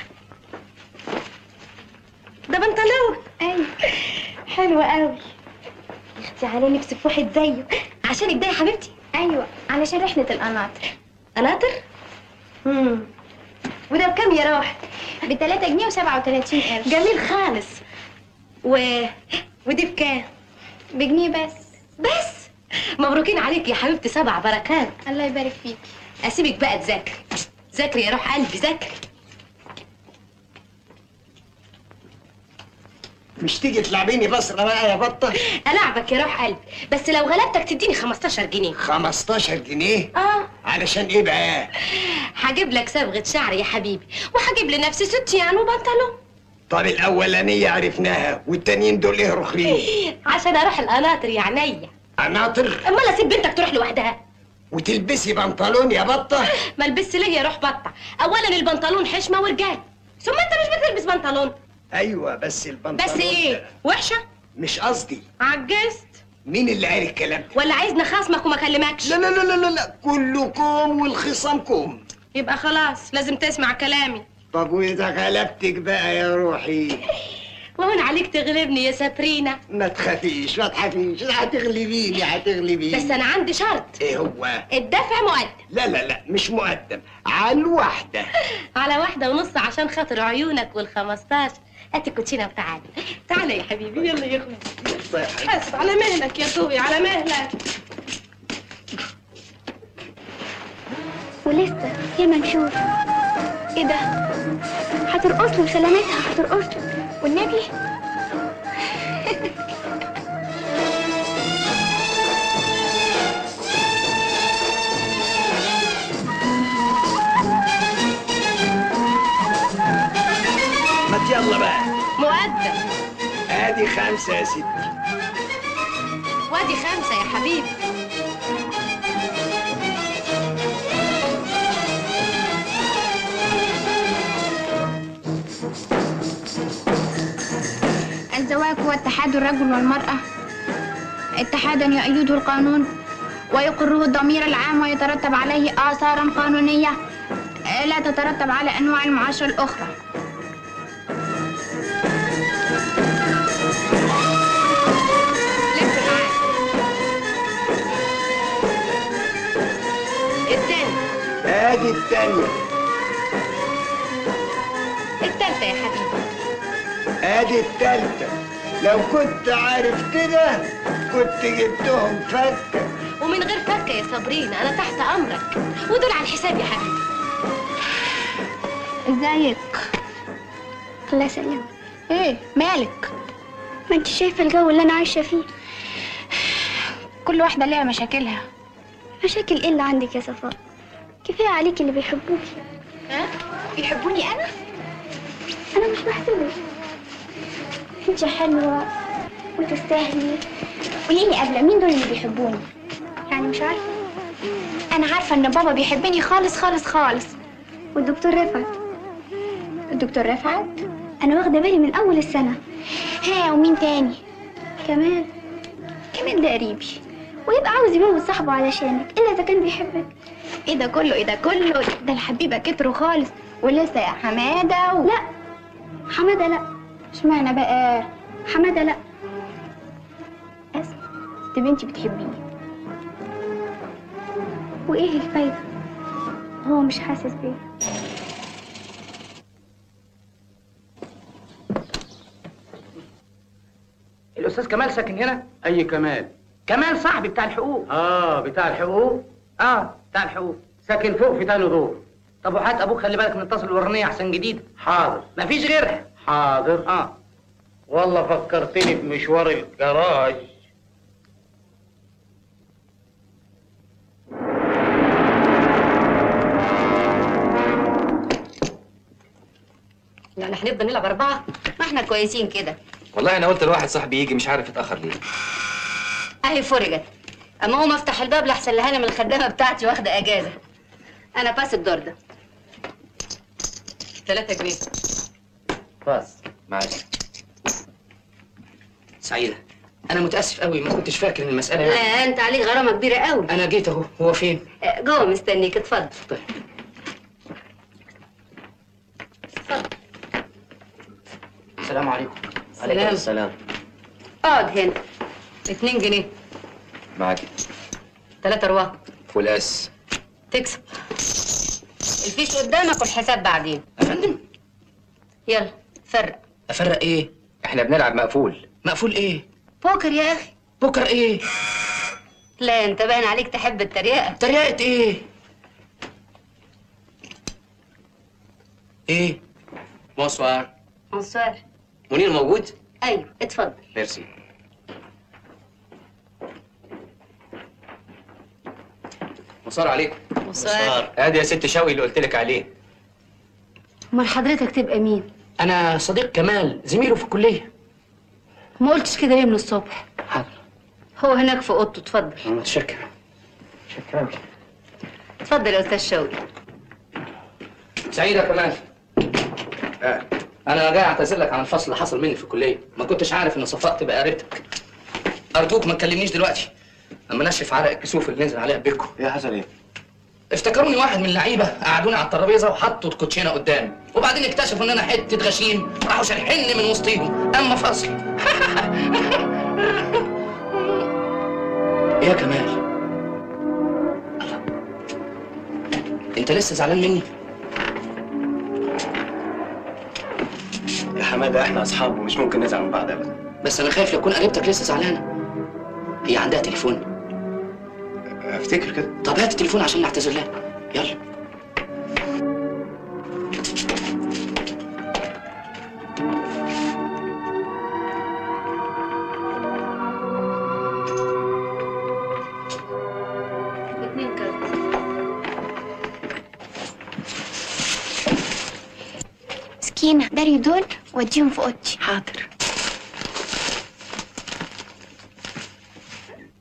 S6: ده بنطلون.
S1: ايوه
S6: حلو قوي. يا اختي عليه نفسي في واحد زيه. عشانك ده يا حبيبتي؟
S1: ايوه علشان رحله القناطر.
S6: قناطر؟ وده بكام يا روح؟
S1: ب3 جنيه و37 قرش.
S6: جميل خالص. ودي بكام؟
S1: بجنيه بس.
S6: بس؟ مبروكين عليك يا حبيبتي، 7 بركات.
S1: الله يبارك فيكي.
S6: اسيبك بقى تذاكري. ذاكري يا روح قلبي، ذاكري.
S3: مش تيجي تلعبيني بصره بقى يا بطه؟
S6: العبك يا روح قلبي، بس لو غلبتك تديني 15 جنيه.
S3: 15 جنيه؟
S6: اه.
S3: علشان ايه بقى؟
S6: هجيب لك صبغه شعر يا حبيبي، وهجيب لنفسي ستيان وبنطلون.
S3: طب الاولانيه عرفناها، والتانيين دول ايه رخرين؟
S6: عشان اروح القناطر يا عينيا.
S3: قناطر؟
S6: امال اسيب بنتك تروح لوحدها؟
S3: وتلبسي بنطلون يا بطه؟
S6: ما البس ليه يا روح بطه؟ اولا البنطلون حشمه ورجال، ثم انت مش بتلبس بنطلون.
S3: ايوه بس البنطلون
S6: بس ايه؟ وحشه؟
S3: مش قصدي.
S6: عجزت؟
S3: مين اللي قال الكلام ده؟
S6: ولا عايزني خصمك وما اكلمكش؟
S3: لا لا لا لا لا، كلكم والخصامكم.
S6: يبقى خلاص لازم تسمع كلامي.
S3: طب واذا غلبتك بقى يا روحي؟
S6: وهون عليك تغلبني يا سابرينا.
S3: ما تخافيش ما تخافيش، هتغلبيني هتغلبيني.
S6: بس انا عندي شرط.
S3: ايه هو؟
S6: الدفع مقدم.
S3: لا لا لا مش مقدم، على الواحدة.
S6: على 1.5 عشان خاطر عيونك وال15. هات الكوتشينه وتعالى. تعالى يا حبيبي، يلا يا اخوي. حاسب على مهلك يا طوبي، على مهلك.
S1: ولسه يا منشور. ايه ده؟ هترقص له وسلامتها هترقص له والنبي.
S3: ما يلا بقى.
S6: مقدم.
S3: ادي 5 يا ستي.
S10: وادي 5 يا حبيبي.
S1: الزواج هو اتحاد الرجل والمرأة، اتحادا يؤيده القانون ويقره الضمير العام، ويترتب عليه آثارا قانونية لا تترتب على أنواع المعاشرة الأخرى.
S10: لف معاك. التاني.
S3: ادي التانية.
S10: التالتة يا حبيبي.
S3: ادي التالتة. لو كنت عارف كده كنت جبتهم فكة.
S10: ومن غير فكة يا صابرينا، أنا تحت أمرك، ودول على الحساب يا حبيبي.
S1: ازيك؟
S5: الله يسلمك.
S1: ايه مالك؟
S5: ما انت شايفه الجو اللي انا عايشه فيه.
S1: كل واحدة ليها مشاكلها.
S5: مشاكل ايه اللي عندك يا صفاء؟ كفايه عليكي اللي بيحبوكي.
S1: ها؟ بيحبوني أنا؟
S5: انا مش بحسبك. انت حلوه وتستاهلي.
S1: قوليلي قبل، مين دول اللي بيحبوني؟
S5: يعني مش عارفه.
S1: أنا عارفة إن بابا بيحبني خالص خالص خالص.
S5: والدكتور رفعت.
S1: الدكتور رفعت؟
S5: انا واخده بالي من اول السنه.
S1: ها، ومين تاني؟
S5: كمال.
S1: كمال ده قريبي.
S5: ويبقى عاوز يموت صاحبه علشانك الا اذا كان بيحبك.
S1: ايه ده كله؟ ايه ده كله؟ ده الحبيبه كتروا خالص. ولسه يا حماده
S5: لا حماده لا.
S1: اشمعنى بقى؟
S5: حماده لا.
S1: اسمع، دي بنتي بتحبيني.
S5: وايه الفايده؟ هو مش حاسس بيه.
S9: الأستاذ كمال ساكن هنا؟
S8: اي كمال؟
S9: كمال صاحبي بتاع الحقوق.
S8: بتاع الحقوق.
S9: بتاع الحقوق.
S8: ساكن فوق في تاني دور.
S9: طب وحات أبوك خلي بالك من التصل الورانية أحسن جديد.
S8: حاضر.
S9: مفيش غيرها.
S8: حاضر. والله فكرتني بمشوار الجراج.
S6: يعني هنفضل نلعب 4؟ ما احنا كويسين كده.
S7: والله انا قلت لواحد صاحبي يجي، مش عارف اتاخر ليه.
S6: اهي فرجت. اما اقوم افتح الباب لحسن لهانم الخدامه بتاعتي واخده اجازه. انا باس الدور ده 3 جنيه.
S9: باص.
S7: معلش.
S9: سعيدة، أنا متأسف قوي، ما كنتش فاكر إن المسألة
S6: لا انت عليك غرامه كبيره قوي.
S9: أنا جيت أهو، هو فين؟
S6: جوه مستنيك، اتفضل.
S9: طيب.
S6: اتفضل.
S9: السلام عليكم.
S6: عليكم
S7: السلام.
S6: اقعد هنا. 2 جنيه.
S7: معاك.
S6: 3 رواق.
S7: فول اس.
S6: تكسب. الفيش قدامك والحساب بعدين.
S9: يا فندم.
S6: يلا فرق.
S9: أفرق إيه؟
S7: احنا بنلعب مقفول.
S9: مقفول إيه؟
S6: بوكر يا اخي.
S9: بكر إيه؟
S6: لا انت باين عليك تحب التريقه.
S9: تريقة إيه؟ إيه؟
S7: بونسوار.
S6: بونسوار.
S7: منير موجود؟
S6: ايوه اتفضل.
S7: ميرسي. بونسوار عليكم.
S6: بونسوار.
S7: ادي يا ست شوقي اللي قلت لك عليه.
S6: امال حضرتك تبقى مين؟
S9: أنا صديق كمال، زميله في الكلية.
S6: ما قلتش كده ليه من الصبح؟
S9: حاضر.
S6: هو هناك في اوضته، اتفضل.
S9: متشكر. شكرا.
S6: اتفضل يا استاذ شوقي.
S7: سعيدة كمال. أنا جاي أعتذر لك عن الفصل اللي حصل مني في الكلية، ما كنتش عارف إن صفاء تبقى قريبتك. أرجوك ما تكلمنيش دلوقتي. أما نشف عرق الكسوف اللي نزل عليها بيكو.
S8: ايه حصل ايه؟
S7: افتكروني واحد من اللعيبة، قعدوني على الترابيزة وحطوا الكوتشينة قدامي، وبعدين اكتشفوا إن أنا حتة غشيم، راحوا شارحيني من وسطيهم، أما فصل.
S9: إيه يا كمال؟ الله. أنت لسه زعلان مني؟
S8: يا حماده احنا اصحاب ومش ممكن نزعل من بعض ابدا.
S9: بس أنا خايف لو كون قريبتك لسه زعلانة. هي عندها تليفون؟
S8: افتكر كده.
S9: طب هات التليفون عشان نعتذر لها. يلا.
S1: مسكينة، داري دول وديهم في اوضتي.
S9: حاضر.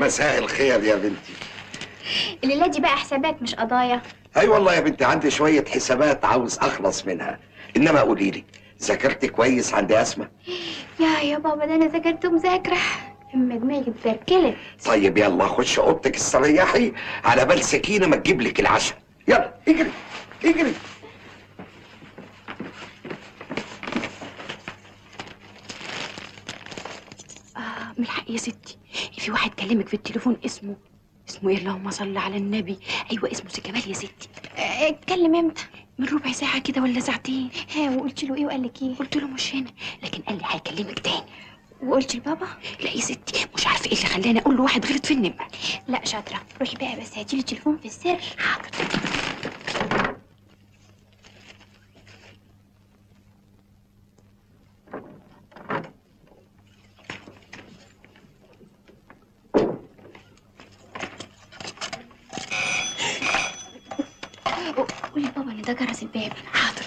S2: مساء الخير يا بنتي.
S1: الليلة دي بقى حسابات مش قضايا.
S2: اي والله يا بنتي عندي شويه حسابات عاوز اخلص منها. انما قولي لي، ذاكرتي كويس عند اسماء؟
S1: يا بابا ده انا ذاكرت مذاكره اما دماغي اتبركلت.
S2: طيب يلا خش اوضتك استريحي على بال سكينه ما تجيب لك العشاء. يلا اجري اجري.
S6: من الحق يا ستي، في واحد كلمك في التليفون اسمه ايه؟ اللهم صل على النبي. ايوه اسمه سي كمال يا ستي.
S1: اتكلم امتى؟
S6: من ربع ساعه كده ولا ساعتين.
S1: وقلت له ايه وقال لك ايه؟
S6: قلت له مش هنا، لكن قال لي هيكلمك تاني.
S1: وقلت لبابا؟
S6: لا يا ستي، مش عارفه ايه اللي خلاني اقول له واحد غلط في النمره.
S1: لا شاطره، روحي بقى بس هاتي لي التليفون في السر.
S6: حاضر.
S1: قولي لبابا ان ده جرس الباب.
S6: حاضر.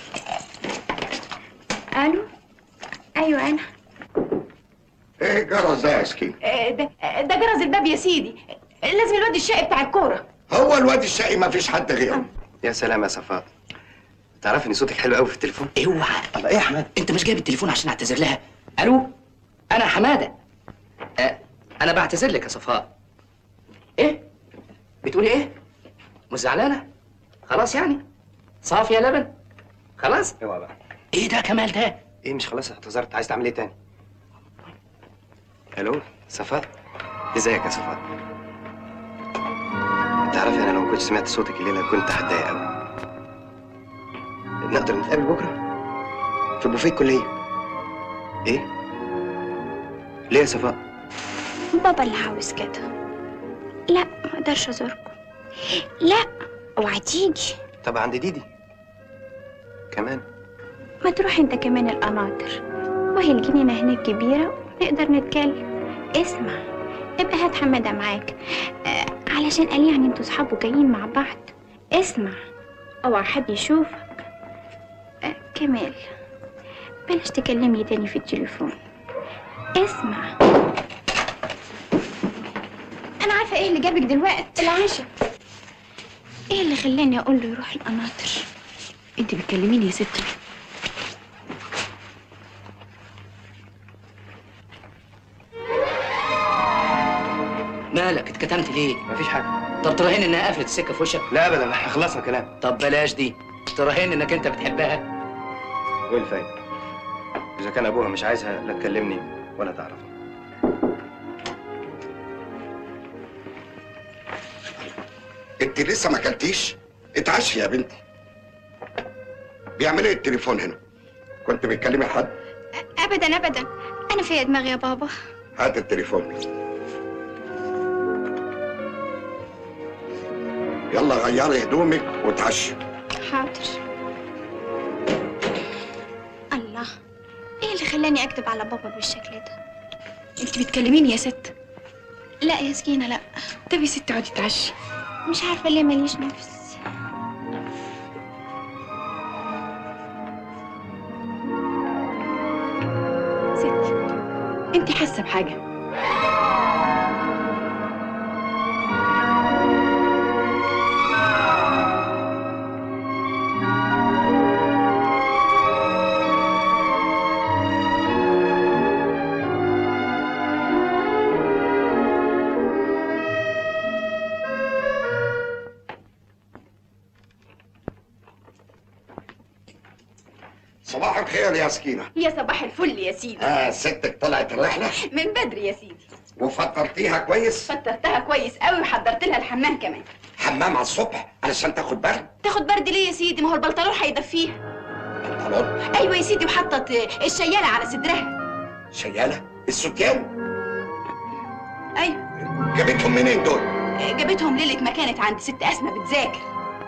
S1: الو. ايوه انا.
S2: ايه جرس ده يا سكينه؟
S6: ده جرس الباب يا سيدي، لازم الواد الشقي بتاع الكوره.
S2: هو الواد الشقي ما فيش حد غيره.
S8: يا سلام يا صفاء، تعرفي ان صوتك حلو قوي في التليفون؟
S7: اوعى.
S8: الله، ايه يا حماد؟
S7: انت مش جايب التليفون عشان اعتذر لها؟ الو، انا حماده. انا بعتذر لك يا صفاء. ايه بتقولي ايه؟ مش زعلانه؟ خلاص يعني صافي يا لبن؟ خلاص.
S8: اوعى بقى.
S7: ايه ده كمال ده؟
S8: ايه مش خلاص اعتذرت؟ عايز تعمل ايه تاني؟ الو صفاء، ازيك يا صفاء؟ تعرفي انا لو ما كنتش سمعت صوتك الليله كنت هتضايق قوي. نقدر نتقابل بكره في بوفيه الكليه؟ ايه؟ ليه يا صفاء؟
S1: بابا اللي عاوز كده. لا ما اقدرش ازوركم. لا اوعى تيجي.
S8: طب عند ديدي كمان؟
S1: ما تروح انت كمان القناطر، وهي الجنينه هناك كبيره ونقدر نتكلم. اسمع، ابقى هات حماده معاك علشان قال يعني انتوا صحابه جايين مع بعض. اسمع، اوعى حد يشوفك. كمال بلاش تكلمني تاني في التليفون. اسمع، انا عارفه ايه اللي جابك دلوقتي. العشاء. ايه اللي خلاني اقول له يروح القناطر؟
S6: انت بتكلميني يا ستي؟
S7: مالك اتكتمت ليه؟
S8: مفيش حاجه.
S7: طب تراهن انها قفلت السكه في وشك؟
S8: لا ابدا، احنا خلصنا كلام.
S7: طب بلاش دي، تراهن انك انت بتحبها.
S8: وايه الفايده؟ اذا كان ابوها مش عايزها لا تكلمني ولا تعرفني.
S2: انت لسه ما اكلتيش؟ اتعشي يا بنتي. بيعمل ايه التليفون هنا؟ كنت بتكلمي حد؟
S1: ابدا ابدا، انا في دماغي يا بابا.
S2: هات التليفون. يلا غيري هدومك وتعشي.
S1: حاضر. الله، ايه اللي خلاني اكذب على بابا بالشكل ده؟
S6: انت بتكلميني يا ست؟
S1: لا يا سكينه لا.
S6: طب يا ست اقعدي تعشي.
S1: مش عارفه ليه ماليش نفس.
S6: ستي انت حاسه بحاجه؟
S2: صباح الخير يا سكينة.
S6: يا صباح الفل يا سيدي.
S2: ستك طلعت الرحلة؟
S6: من بدري يا سيدي.
S2: وفطرتيها كويس؟
S6: فطرتها كويس قوي وحضرت لها الحمام كمان.
S2: حمام على الصبح علشان تاخد برد؟
S6: تاخد برد ليه يا سيدي؟ ما هو البلطرون هيدفيها.
S2: بنطلون؟
S6: ايوه يا سيدي، وحطت الشياله على صدرها.
S2: شيالة؟ الستيان؟
S6: ايوه.
S2: جابتهم منين دول؟
S6: جابتهم ليله ما كانت عند ست اسماء بتذاكر.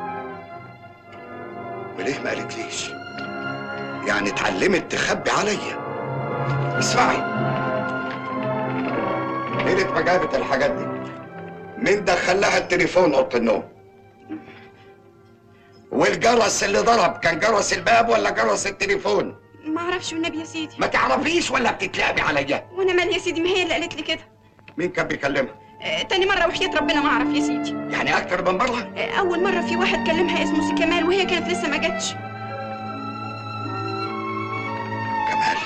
S2: وليه ما قالتليش؟ يعني اتعلمت تخبي عليا. اسمعي، ليلة ما جابت الحاجات دي مين دخلها التليفون اوضه النوم؟ والجرس اللي ضرب كان جرس الباب ولا جرس التليفون؟
S6: ما اعرفش والنبي يا سيدي.
S2: ما تعرفيش ولا بتتلعبي عليا؟
S6: وانا مالي يا سيدي؟ ما هي اللي قالت لي كده.
S2: مين كان بيكلمها؟
S11: تاني مرة وحياة ربنا ما أعرف يا سيدي.
S2: يعني أكتر من مرة؟
S11: أول مرة في واحد كلمها اسمه سي كمال وهي كانت لسه ما جاتش.
S2: كمال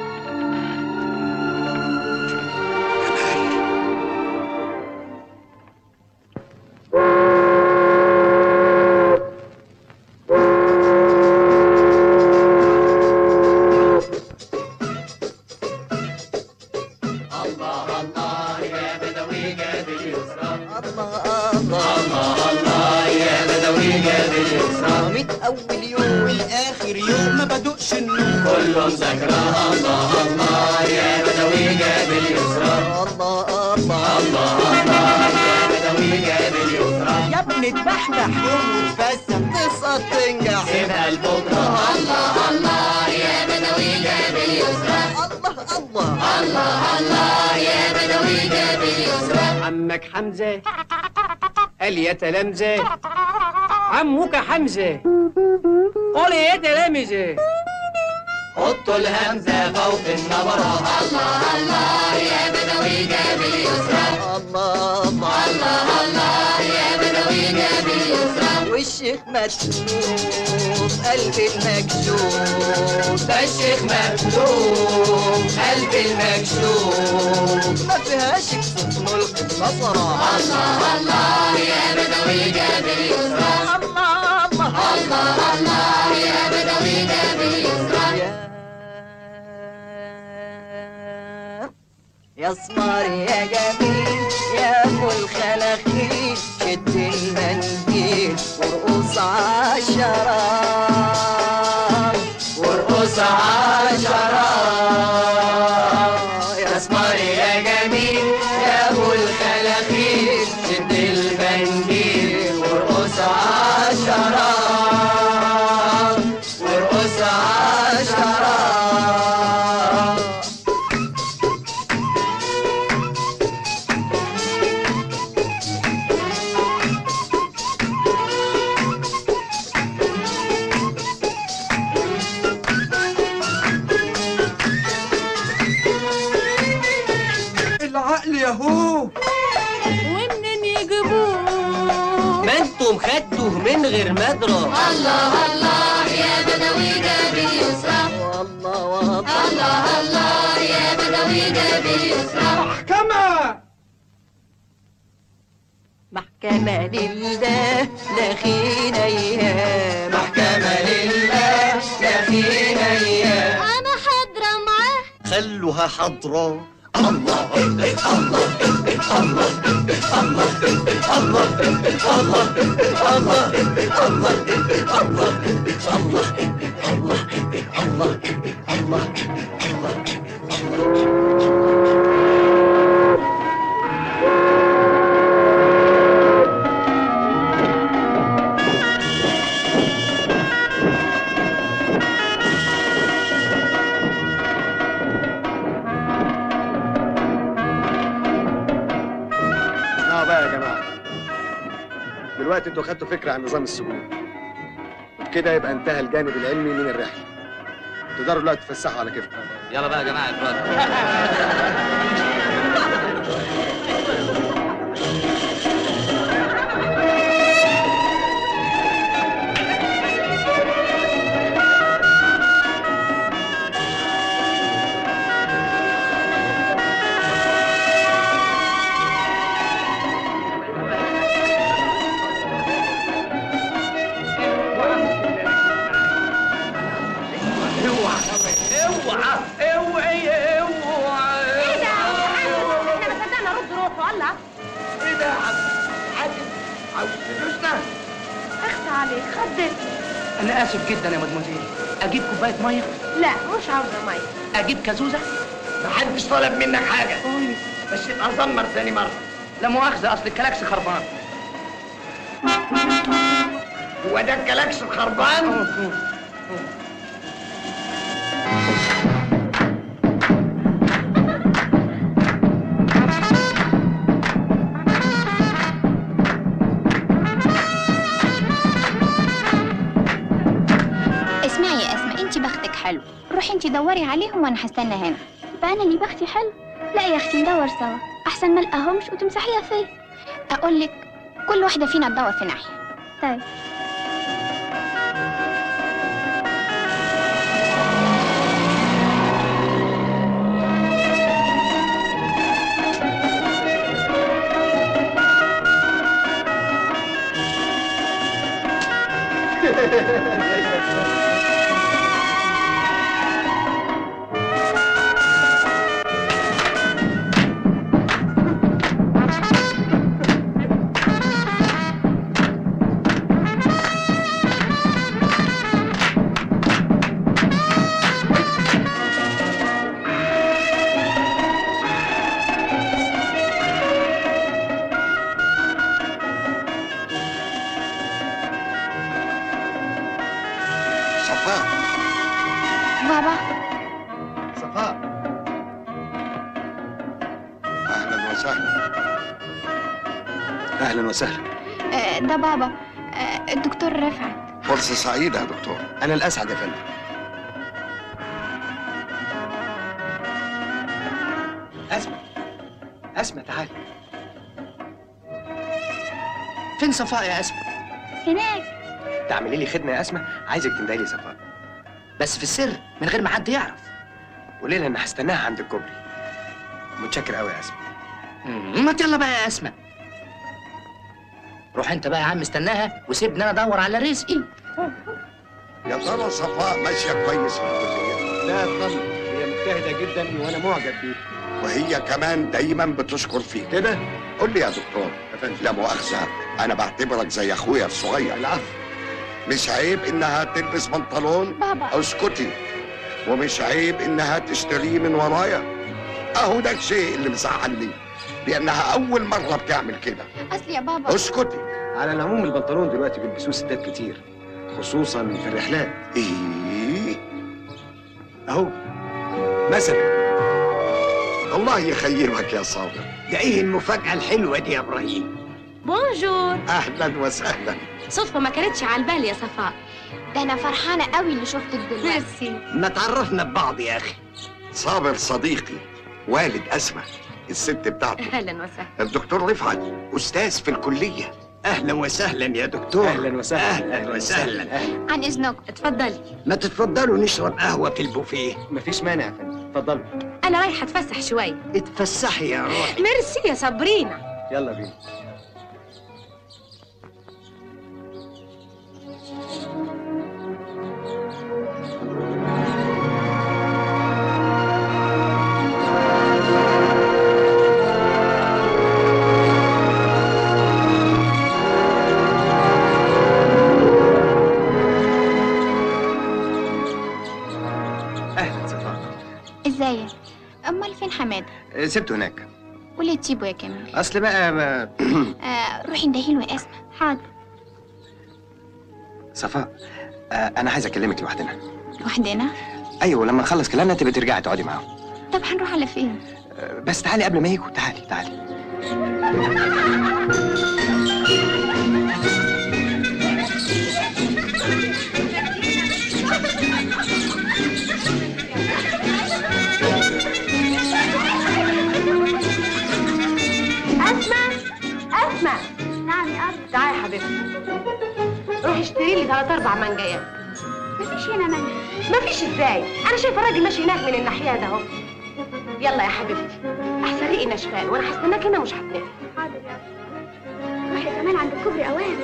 S12: أول يوم لآخر يوم ما بدوقش النوم كله مذاكرة. الله الله يا بدوي جاب اليسرى. الله الله الله الله يا بدوي جاب اليسرى. يا ابني اتبحبح يوم وتفسح تسقط تنجح سيبها لبكرة. الله الله يا بدوي جاب اليسرى. الله الله الله الله يا بدوي جاب اليسرى.
S13: عمك حمزة قال يا تلامذة. عمك حمزة قول يا تلامذة.
S12: حطوا الهمزة فوق النبرة. الله الله يا بدوي جاب اليسرى. الله الله الله الله يا بدوي جاب اليسرى. وشك مكتوب قلبي المكتوب. ده الشيخ مكتوب قلبي المكتوب. ما فيهاش كسوف ملك البصرة. الله الله يا بدوي جاب اليسرى. الله الله الله الله يا بدوي جاب اليسرى. يا اسمر يا جميل يا ابو الخلاخيل شد المنديل وارقص عالشراب وارقص عالشراب. يا اسمر يا جميل يا ابو الخلاخيل شد المنديل وارقص عالشراب وارقص عالشراب. العقل ياهو
S11: ومنين يجيبوه؟
S13: ما انتم خدتوه من غير مدرة.
S12: الله الله يا بدوي جاب اليسرى. والله والله الله الله يا بدوي جاب اليسرى.
S13: محكمة
S12: محكمة لله لا خينا اياه. محكمة لله لا خينا اياه.
S10: أنا حاضرة معاه.
S12: خلوها حضرة. الله الله الله الله الله الله الله
S4: بقى يا جماعه، دلوقتي انتوا خدتوا فكره عن نظام السجون، وبكده يبقى انتهى الجانب العلمي من الرحله. تقدروا دلوقتي تتفسحوا على كيفكم.
S7: يلا بقى يا جماعه اتفضلوا.
S9: أنا آسف جدا يا مدموزيل، أجيب كوباية مية؟
S10: لا مش عاوزة مية.
S9: أجيب كازوزة؟
S3: محدش طلب منك حاجة. بس يبقى زمر تاني مرة.
S9: لا مؤاخذة، أصل الكلاكس خربان.
S3: هو ده الكلاكس الخربان؟
S1: اسمعي يا اسماء، انت بختك حلو، روحي انت دوري عليهم وانا هستنى هنا. بقى انا اللي بختي حلو؟ لا يا اختي ندور سوا،
S5: احسن ما القاهمش وتمسحيها فيا.
S1: اقول لك كل واحده فينا تدور في ناحيه.
S5: طيب.
S1: بابا.
S4: صفاء.
S2: اهلا وسهلا.
S4: اهلا وسهلا.
S1: ده بابا، الدكتور رفعت.
S2: فرصة سعيدة يا دكتور.
S4: انا الاسعد يا فندم.
S9: أسمة تعالي. فين صفاء يا أسمة؟
S5: هناك.
S8: تعملي لي خدمه يا اسماء، عايزك تندهي لي صفاء،
S9: بس في السر من غير ما حد يعرف.
S8: قولي لها انا هستناها عند الكوبري. متشكر قوي يا اسماء.
S9: ما يلا بقى يا أسمة. روح انت بقى يا عم استناها وسيبني انا ادور على رزقي.
S2: يا ترى صفاء ماشية كويس في الكلية؟
S4: لا اطمن، هي مجتهدة جدا وانا معجب بيها.
S2: وهي كمان دايما بتشكر فيك
S4: كده؟
S2: قول لي يا دكتور، لا مؤاخذة، أنا بعتبرك زي أخويا الصغير.
S4: العفو.
S2: مش عيب إنها تلبس بنطلون؟
S1: بابا.
S2: اسكتي. ومش عيب إنها تشتريه من ورايا؟ أهو ده الشيء اللي مزعلني، لأنها أول مرة بتعمل كده.
S1: اصل يا بابا.
S2: اسكتي.
S4: على العموم البنطلون دلوقتي بيلبسوه ستات كتير، خصوصا في الرحلات.
S2: إيه؟
S3: اهو مثلا.
S2: الله يخيبك يا صابر.
S3: ده ايه المفاجأة الحلوة دي يا ابراهيم؟
S10: بونجور.
S2: أهلا وسهلا.
S10: صدفة ما كانتش على البال يا صفاء.
S1: ده انا فرحانه قوي اللي شفتك دلوقتي.
S10: ميرسي.
S3: ما تعرفنا ببعض يا اخي.
S2: صابر صديقي، والد أسماء الست بتاعته.
S10: اهلا وسهلا.
S2: الدكتور رفعت أستاذ في الكلية.
S3: اهلا وسهلا يا دكتور.
S4: اهلا وسهلا.
S3: اهلا وسهلا.
S1: عن اذنك.
S10: اتفضلي.
S3: ما تتفضلوا نشرب قهوة في البوفيه.
S4: مفيش مانع يا فندم، اتفضلوا.
S10: انا رايحه اتفسح شويه.
S3: اتفسحي يا روحي.
S10: ميرسي يا صابرينا.
S4: يلا بينا.
S8: اهلا صفاء.
S1: ازيك؟ امال فين حماده؟
S8: سبته هناك.
S1: وليه تسيبه يا كمال؟
S8: اصل بقى ما...
S1: روحي اندهيله يا اسماء.
S5: حاضر.
S8: صفاء، انا عايز اكلمك لوحدنا.
S1: لوحدنا؟
S8: ايوه، لما نخلص كلامنا تبقى ترجعي تقعدي معاهم.
S1: طب هنروح على فين؟
S8: بس تعالي قبل ما يجوا. تعالي تعالي.
S10: اسمع.
S5: نعم يا أرض.
S10: تعالي يا حبيبتي. روحي اشتري لي 3-4 مانجايات.
S5: مفيش هنا منها.
S10: مفيش ازاي؟ انا شايفه الراجل ماشي هناك من الناحيه ده اهو. يلا يا حبيبتي، احسن ريقي نشفان وانا هستناك هنا مش هتنام.
S5: حاضر يا أرض. روحي كمان عند الكوبري أوان.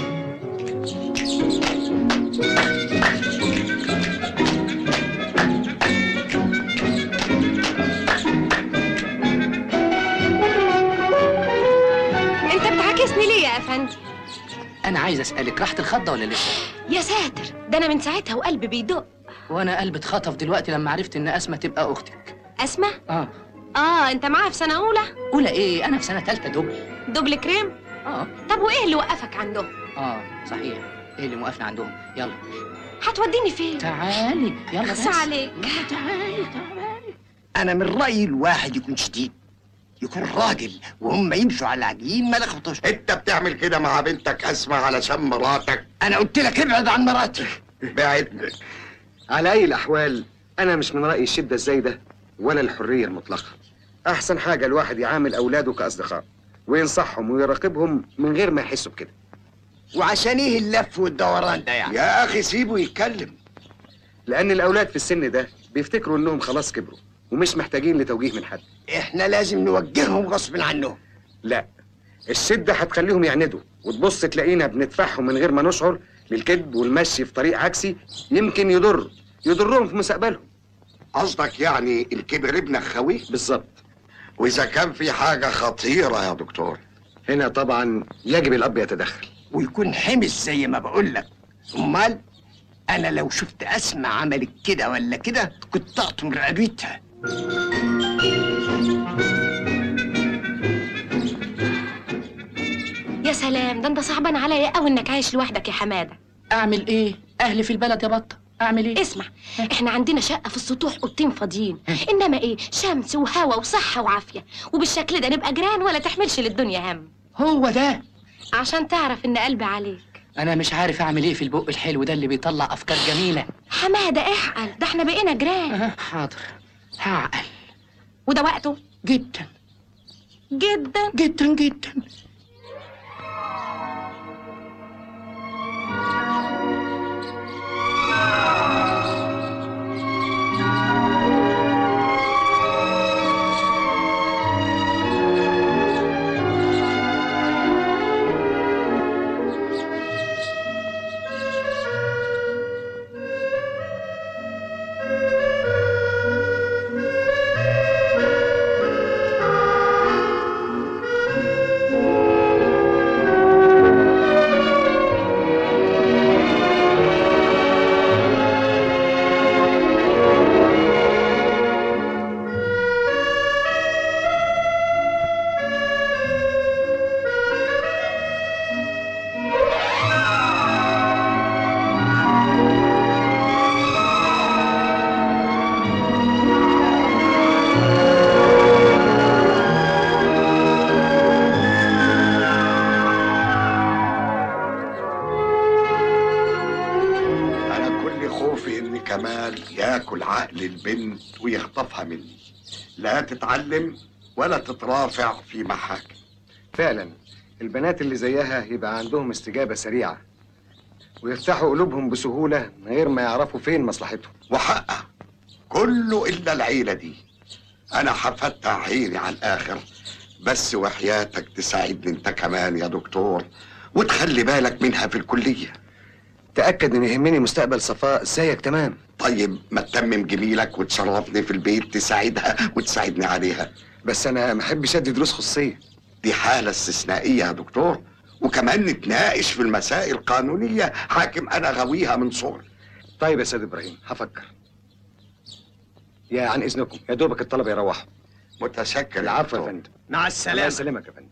S10: انت بتعاكسني ليه يا افندي؟
S9: انا عايز اسالك، راحت الخضه ولا لسه؟
S10: يا ساتر، ده انا من ساعتها وقلبي بيدق.
S9: وانا قلبي اتخطف دلوقتي لما عرفت ان اسماء تبقى اختك.
S10: اسمع.
S9: اه.
S10: انت معاها في سنه اولى؟
S9: اولى ايه؟ انا في سنه ثالثه دبل.
S10: دبل كريم؟ طب وايه اللي وقفك عندهم؟
S9: صحيح، ايه اللي موقفنا عندهم؟ يلا.
S10: هتوديني فين؟
S9: تعالي يلا
S10: بس عليك.
S9: يلا تعالي.
S3: انا من رايي الواحد يكون شديد، يكون راجل، وهم يمشوا على العجين ما لخبطوش.
S2: انت بتعمل كده مع بنتك اسماء علشان مراتك.
S3: انا قلت لك ابعد عن مراتي.
S2: بعدني.
S4: على اي الاحوال انا مش من رايي الشده الزايده ولا الحريه المطلقه. احسن حاجه الواحد يعامل اولاده كاصدقاء وينصحهم ويراقبهم من غير ما يحسوا بكده.
S3: وعشان ايه اللف والدوران ده يعني؟
S2: يا اخي سيبه يتكلم.
S4: لان الاولاد في السن ده بيفتكروا انهم خلاص كبروا ومش محتاجين لتوجيه من حد.
S3: احنا لازم نوجههم غصب عنهم.
S4: لا، الشده هتخليهم يعندوا وتبص تلاقينا بندفعهم من غير ما نشعر للكذب والمشي في طريق عكسي يمكن يضرهم في مستقبلهم.
S2: قصدك يعني الكبر ابنك خويه؟
S4: بالظبط.
S2: واذا كان في حاجه خطيره يا دكتور؟
S4: هنا طبعا يجب الاب يتدخل
S3: ويكون حمس زي ما بقول لك. امال انا لو شفت اسمع عملت كده ولا كده كنت اقطم رقبتها.
S10: يا سلام، ده انت صعبان عليا قوي انك عايش لوحدك يا حماده.
S9: اعمل ايه؟ اهلي في البلد يا بطه، اعمل ايه؟
S10: اسمع، احنا عندنا شقه في السطوح، اوضتين فاضيين، انما ايه، شمس وهوا وصحه وعافيه، وبالشكل ده نبقى جيران ولا تحملش للدنيا هم.
S9: هو ده
S10: عشان تعرف ان قلبي عليك.
S9: انا مش عارف اعمل ايه في البق الحلو ده اللي بيطلع افكار جميله.
S10: حماده احقل، ده احنا بقينا جيران.
S9: حاضر، هعقل.
S10: وده وقته؟
S9: جدا
S10: جدا
S9: جدا جدا.
S2: ياكل عقل البنت ويخطفها مني، لا تتعلم ولا تترافع في محاكم.
S4: فعلا البنات اللي زيها يبقى عندهم استجابة سريعة ويفتحوا قلوبهم بسهولة من غير ما يعرفوا فين مصلحتهم.
S2: وحقها كله إلا العيلة دي. أنا هفتح عيني على الآخر، بس وحياتك تساعدني أنت كمان يا دكتور وتخلي بالك منها في الكلية.
S4: تأكد إن يهمني مستقبل صفاء زيك تمام.
S2: طيب ما تتمم جميلك وتشرفني في البيت، تساعدها وتساعدني عليها.
S4: بس أنا ما أحبش أدي دروس خصوصية.
S2: دي حالة استثنائية يا دكتور، وكمان نتناقش في المسائل القانونية، حاكم أنا غاويها من صغري.
S4: طيب يا سيد إبراهيم هفكر. يا عن إذنكم يا دوبك الطلبة يروحوا.
S2: متشكر.
S4: العفو يا فندم.
S3: مع السلامة.
S4: الله يسلمك يا فندم.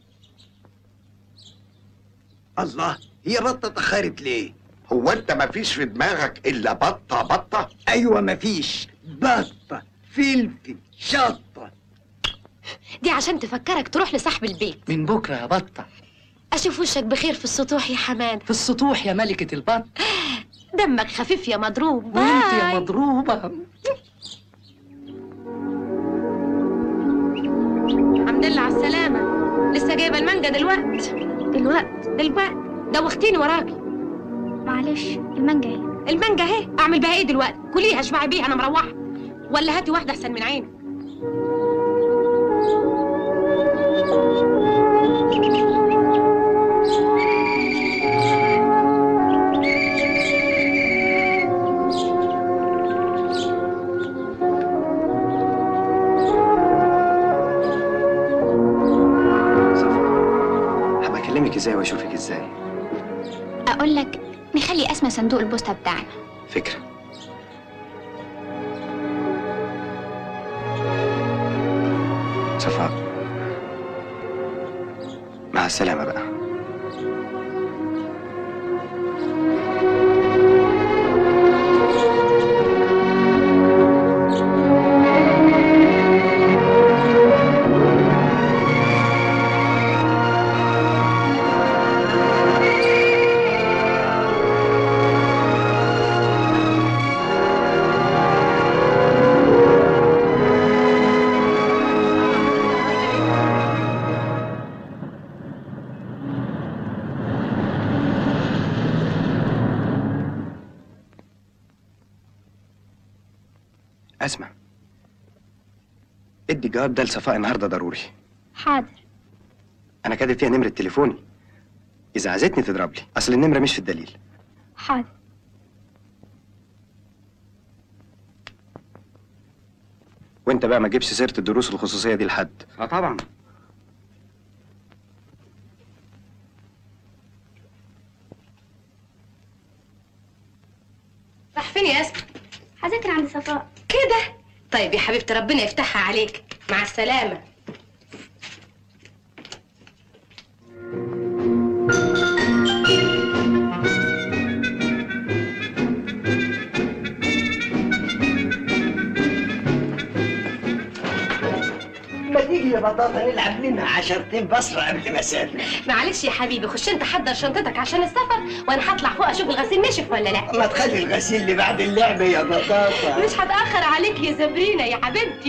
S3: الله، هي بطة اتأخرت ليه؟
S2: هو أنت مفيش في دماغك إلا بطة بطة؟
S3: أيوة مفيش، بطة فلفل شطة.
S10: دي عشان تفكرك تروح لصاحب البيت.
S9: من بكرة يا بطة.
S10: أشوف وشك بخير في السطوح يا حماد.
S9: في السطوح يا ملكة البط.
S10: دمك خفيف يا مضروب.
S9: وانت يا مضروبة.
S10: الحمد لله على السلامة. لسه جايبة المانجا دلوقت دوختيني وراكي.
S1: معلش المانجا اهي.
S10: المانجا اهي، اعمل بيها ايه دلوقتي؟ كليها اشبعي بيها، انا مروحة. ولا هاتي واحدة احسن من عينك.
S8: أكلمك إزاي وأشوفك إزاي؟
S1: اقول لك نخلي اسمى صندوق البوسطة بتاعنا.
S8: فكرة. صفاء مع السلامة بقى. اسمع، ادي الجواب ده لصفاء النهارده ضروري.
S5: حاضر.
S8: انا كاتب فيها نمره تليفوني، اذا عايزتني تضرب لي، اصل النمره مش في الدليل.
S5: حاضر.
S8: وانت بقى ما تجيبش سيره الدروس الخصوصيه دي لحد.
S9: طبعا.
S10: راح فين يا اسماء؟
S5: هذاكر عند صفاء.
S10: كده؟ طيب يا حبيبتي ربنا يفتحها عليك، مع السلامة.
S3: ما تيجي يا بطاطا نلعب لنا 10 بصرة قبل ما اسافر.
S10: معلش يا حبيبي، خش انت حضر شنطتك عشان السفر، وانا هطلع فوق اشوف الغسيل نشف ولا لا.
S3: ما تخلي الغسيل اللي بعد اللعبة يا بطاطا.
S10: مش هتأخر عليك يا سابرينا يا حبيبتي.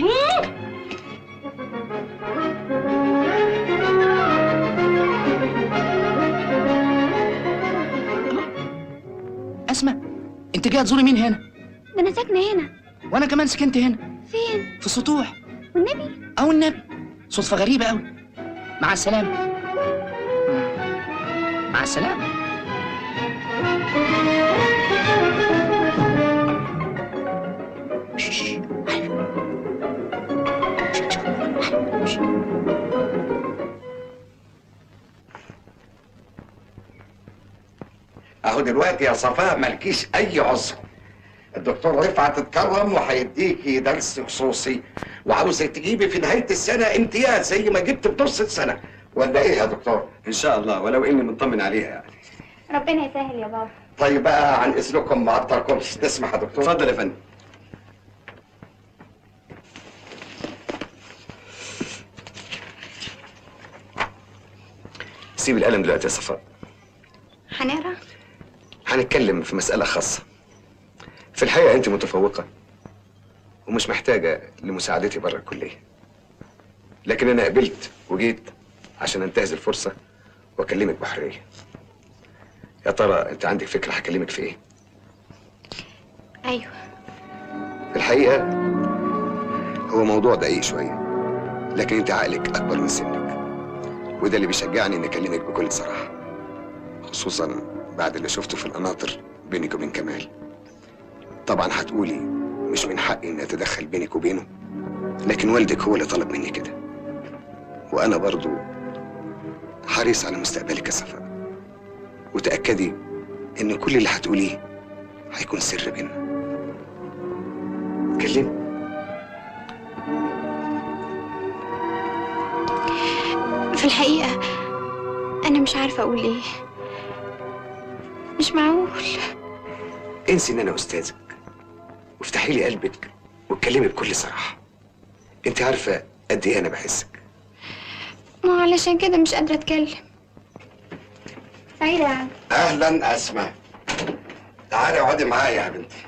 S9: اسماء، انت جايه تزوري مين هنا؟
S5: ده انا ساكنه هنا.
S9: وانا كمان سكنت هنا.
S5: فين؟
S9: في السطوح.
S5: والنبي؟
S9: او النبي. صدفه غريبه قوي. مع السلامه. مع السلامه.
S2: اهو دلوقتي يا صفاء مالكيش اي عذر. الدكتور رفعت اتكرم وهيديكي درس خصوصي، وعاوزك تجيبي في نهايه السنه امتياز زي ما جبت في نص السنه، ولا ايه يا دكتور؟
S8: ان شاء الله، ولو اني مطمن عليها يعني.
S5: ربنا يسهل يا بابا.
S2: طيب بقى عن اذنكم ما اكتركمش، تسمح يا دكتور؟
S8: اتفضل يا فندم. سيب القلم دلوقتي يا صفاء.
S5: هنقرا؟
S8: هنتكلم في مسألة خاصة. في الحقيقة أنت متفوقة ومش محتاجة لمساعدتي بره الكلية، لكن أنا قبلت وجيت عشان أنتهز الفرصة وأكلمك بحرية. يا ترى أنت عندك فكرة هكلمك في إيه؟
S5: ايوه.
S8: في الحقيقة هو موضوع دقيق شوية، لكن أنت عقلك أكبر من سنك، وده اللي بيشجعني إني أكلمك بكل صراحة، خصوصا بعد اللي شفته في القناطر بينك وبين كمال. طبعا هتقولي مش من حقي اني اتدخل بينك وبينه، لكن والدك هو اللي طلب مني كده، وانا برضو حريص على مستقبلك يا صفاء، وتأكدي ان كل اللي هتقوليه هيكون سر بينا. اتكلمي.
S5: في الحقيقة أنا مش عارفة أقول إيه. مش معقول.
S8: انسي ان انا استاذك، وافتحي لي قلبك واتكلمي بكل صراحه. انت عارفه قد ايه انا بحسك.
S5: ما علشان كده مش قادرة أتكلم. سعيدة يا عم.
S2: اهلا اسماء، تعالي اقعدي معايا يا بنتي.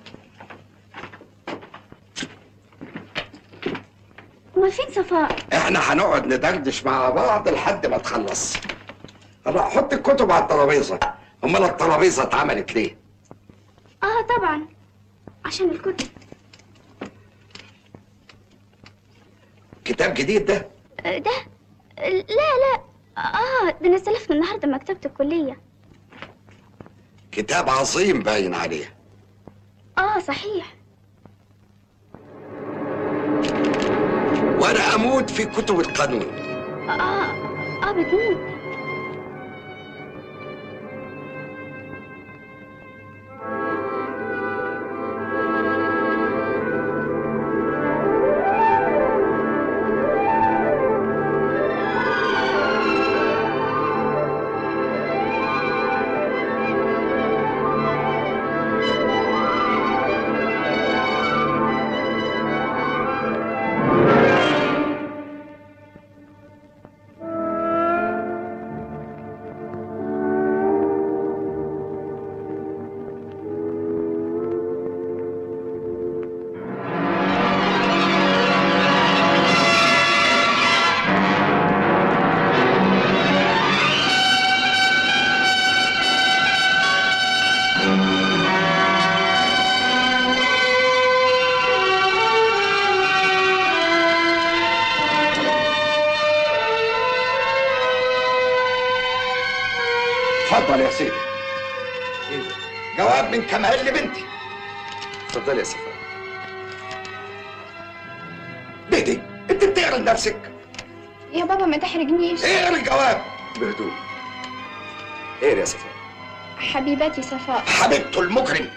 S5: أمال فين صفاء؟
S2: احنا هنقعد ندردش مع بعض لحد ما تخلص. هلا حط الكتب على الترابيزه. امال الترابيزه اتعملت ليه؟
S5: طبعا عشان الكتب.
S2: كتاب جديد ده؟
S5: ده؟ لا ده أنا استلفته النهارده مكتبة الكلية.
S2: كتاب عظيم باين عليه.
S5: صحيح.
S2: وانا اموت في كتب القانون.
S5: بتموت.
S2: اتفضل يا سيدي. جواب من كمال لبنتي.
S8: اتفضل يا صفاء.
S2: بيدي انت بتقرا لنفسك.
S1: يا بابا ما تحرجنيش.
S2: اقرا الجواب
S8: بهدوء. اقرا يا صفاء.
S1: حبيبتي صفاء.
S2: حبيبته المجرم.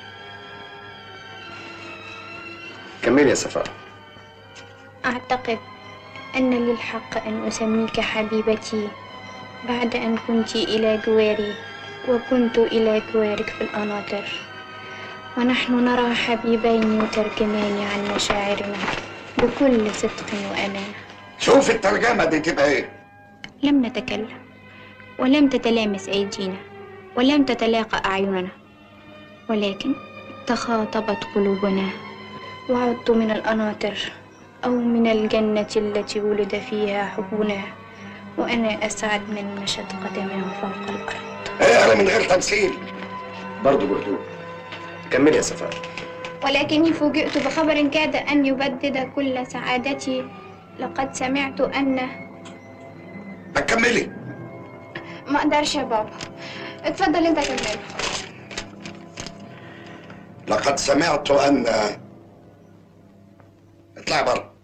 S8: كملي يا صفاء.
S1: أعتقد أن لي الحق أن أسميك حبيبتي بعد أن كنت إلى جواري وكنت إلى جوارك في القناطر، ونحن نرى حبيبين يترجمان عن مشاعرنا بكل صدق وأمانة.
S2: شوف الترجمة دي تبقى ايه؟
S1: لم نتكلم ولم تتلامس أيدينا ولم تتلاقى أعيننا، ولكن تخاطبت قلوبنا، وعدت من القناطر أو من الجنة التي ولد فيها حبنا، وأنا أسعد من مشت قدمه فوق الأرض.
S2: اقرا من غير تمثيل.
S8: برضه بهدوء. كملي يا صفاء.
S1: ولكني فوجئت بخبر كاد أن يبدد كل سعادتي. لقد سمعت أن
S2: كملي.
S1: ما أقدرش يا بابا، اتفضل أنت كمل.
S2: لقد سمعت أن اطلعي بره.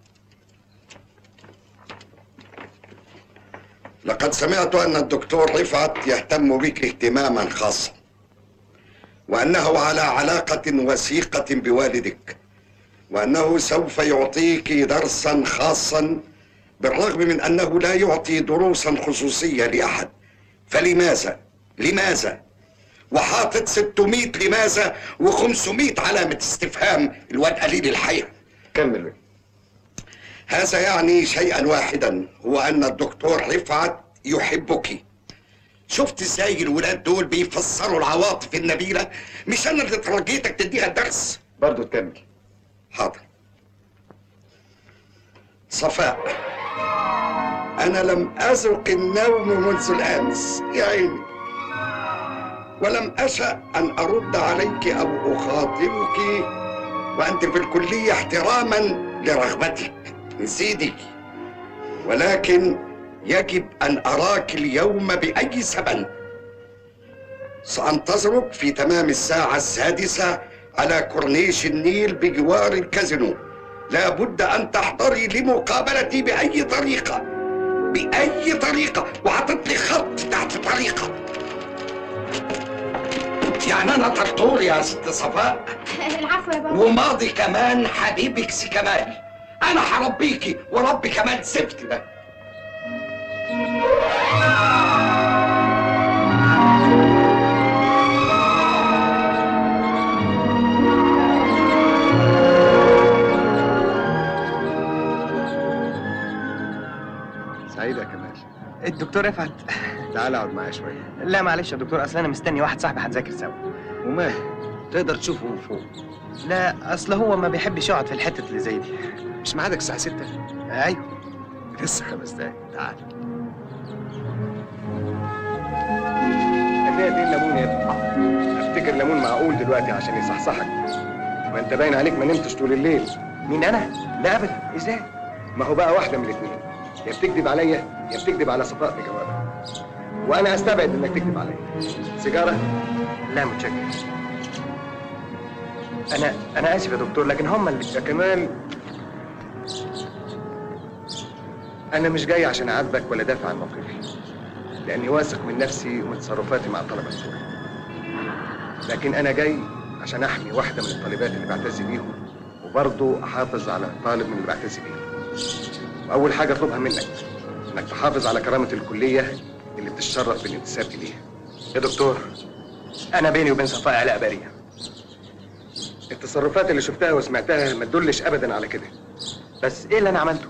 S2: لقد سمعت أن الدكتور رفعت يهتم بك اهتماما خاصا، وأنه على علاقة وثيقة بوالدك، وأنه سوف يعطيك درسا خاصا بالرغم من أنه لا يعطي دروسا خصوصية لأحد. فلماذا؟ وحاطط 600 لماذا و500 علامة استفهام. الواد قليل الحياة.
S8: كمل.
S2: هذا يعني شيئا واحدا، هو أن الدكتور رفعت يحبك. شفت ازاي الولاد دول بيفسروا العواطف النبيلة؟ مش أنا اللي ترجيتك تديها الدرس؟
S8: برضه تكمل.
S2: حاضر. صفاء، أنا لم أذق النوم منذ الأمس يا عيني، ولم أشأ أن أرد عليك أو أخاطبك وأنت في الكلية احتراما لرغبتك نسيدك، ولكن يجب أن أراك اليوم بأي سبب. سأنتظرك في تمام الساعة 6 على كورنيش النيل بجوار الكازينو. لا بد أن تحضري لمقابلتي بأي طريقة، وحطت لي خط تحت طريقة. يعني أنا طرطور يا ست صفاء؟
S1: العفو يا بابا.
S2: وماضي كمان حبيبك سي كمال. أنا هربيكي وربي كمان سبت ده.
S4: سعيدة يا كمال.
S9: الدكتور رفعت.
S4: تعال اقعد معايا شوية.
S9: لا معلش يا دكتور، اصل انا مستني واحد صاحبي هنذاكر سوا.
S4: وماله؟ تقدر تشوفه من فوق.
S9: لا اصل هو ما بيحبش يقعد في الحتة اللي زي دي.
S4: مش ميعادك الساعة 6؟
S9: ايوه.
S4: لسه 5 دقايق. تعال. هدية دي الليمون يا ابني. افتكر ليمون معقول دلوقتي عشان يصحصحك. ما انت باين عليك ما نمتش طول الليل.
S9: مين انا؟ لا ابدا. ازاي؟
S4: ما هو بقى واحدة من الاثنين، يا بتكذب عليا يا بتكذب على صفاء في جوابها. وانا استبعد انك تكذب عليا. سيجارة؟
S9: لا متشكر. انا اسف يا دكتور، لكن هم اللي
S4: يا كمال، انا مش جاي عشان اعاتبك ولا دافع عن موقفي، لاني واثق من نفسي ومن تصرفاتي مع الطلبه بتوعي. لكن انا جاي عشان احمي واحده من الطالبات اللي بعتز بيهم، وبرضه احافظ على طالب من اللي بعتز بيهم. واول حاجه اطلبها منك انك تحافظ على كرامه الكليه اللي بتشرف بالانتساب اليها.
S9: يا دكتور، انا بيني وبين صفاء علاقه بريئه.
S4: التصرفات اللي شفتها وسمعتها ما تدلش ابدا على كده.
S9: بس ايه اللي انا عملته؟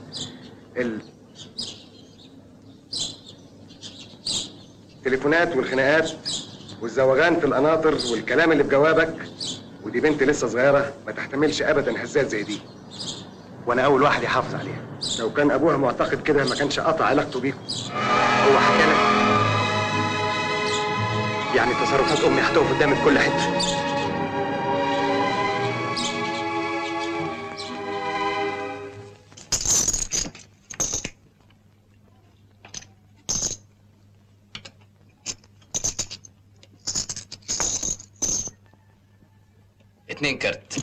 S4: التليفونات والخناقات والزوغان في القناطر والكلام اللي في جوابك، ودي بنت لسه صغيره ما تحتملش ابدا هزات زي دي،
S9: وانا اول واحد يحافظ عليها.
S4: لو كان ابوها معتقد كده ما كانش قطع علاقته بيكم.
S9: هو حكى لك؟ يعني تصرفات امي هتقف قدامي في كل حته.
S7: 2 كارت.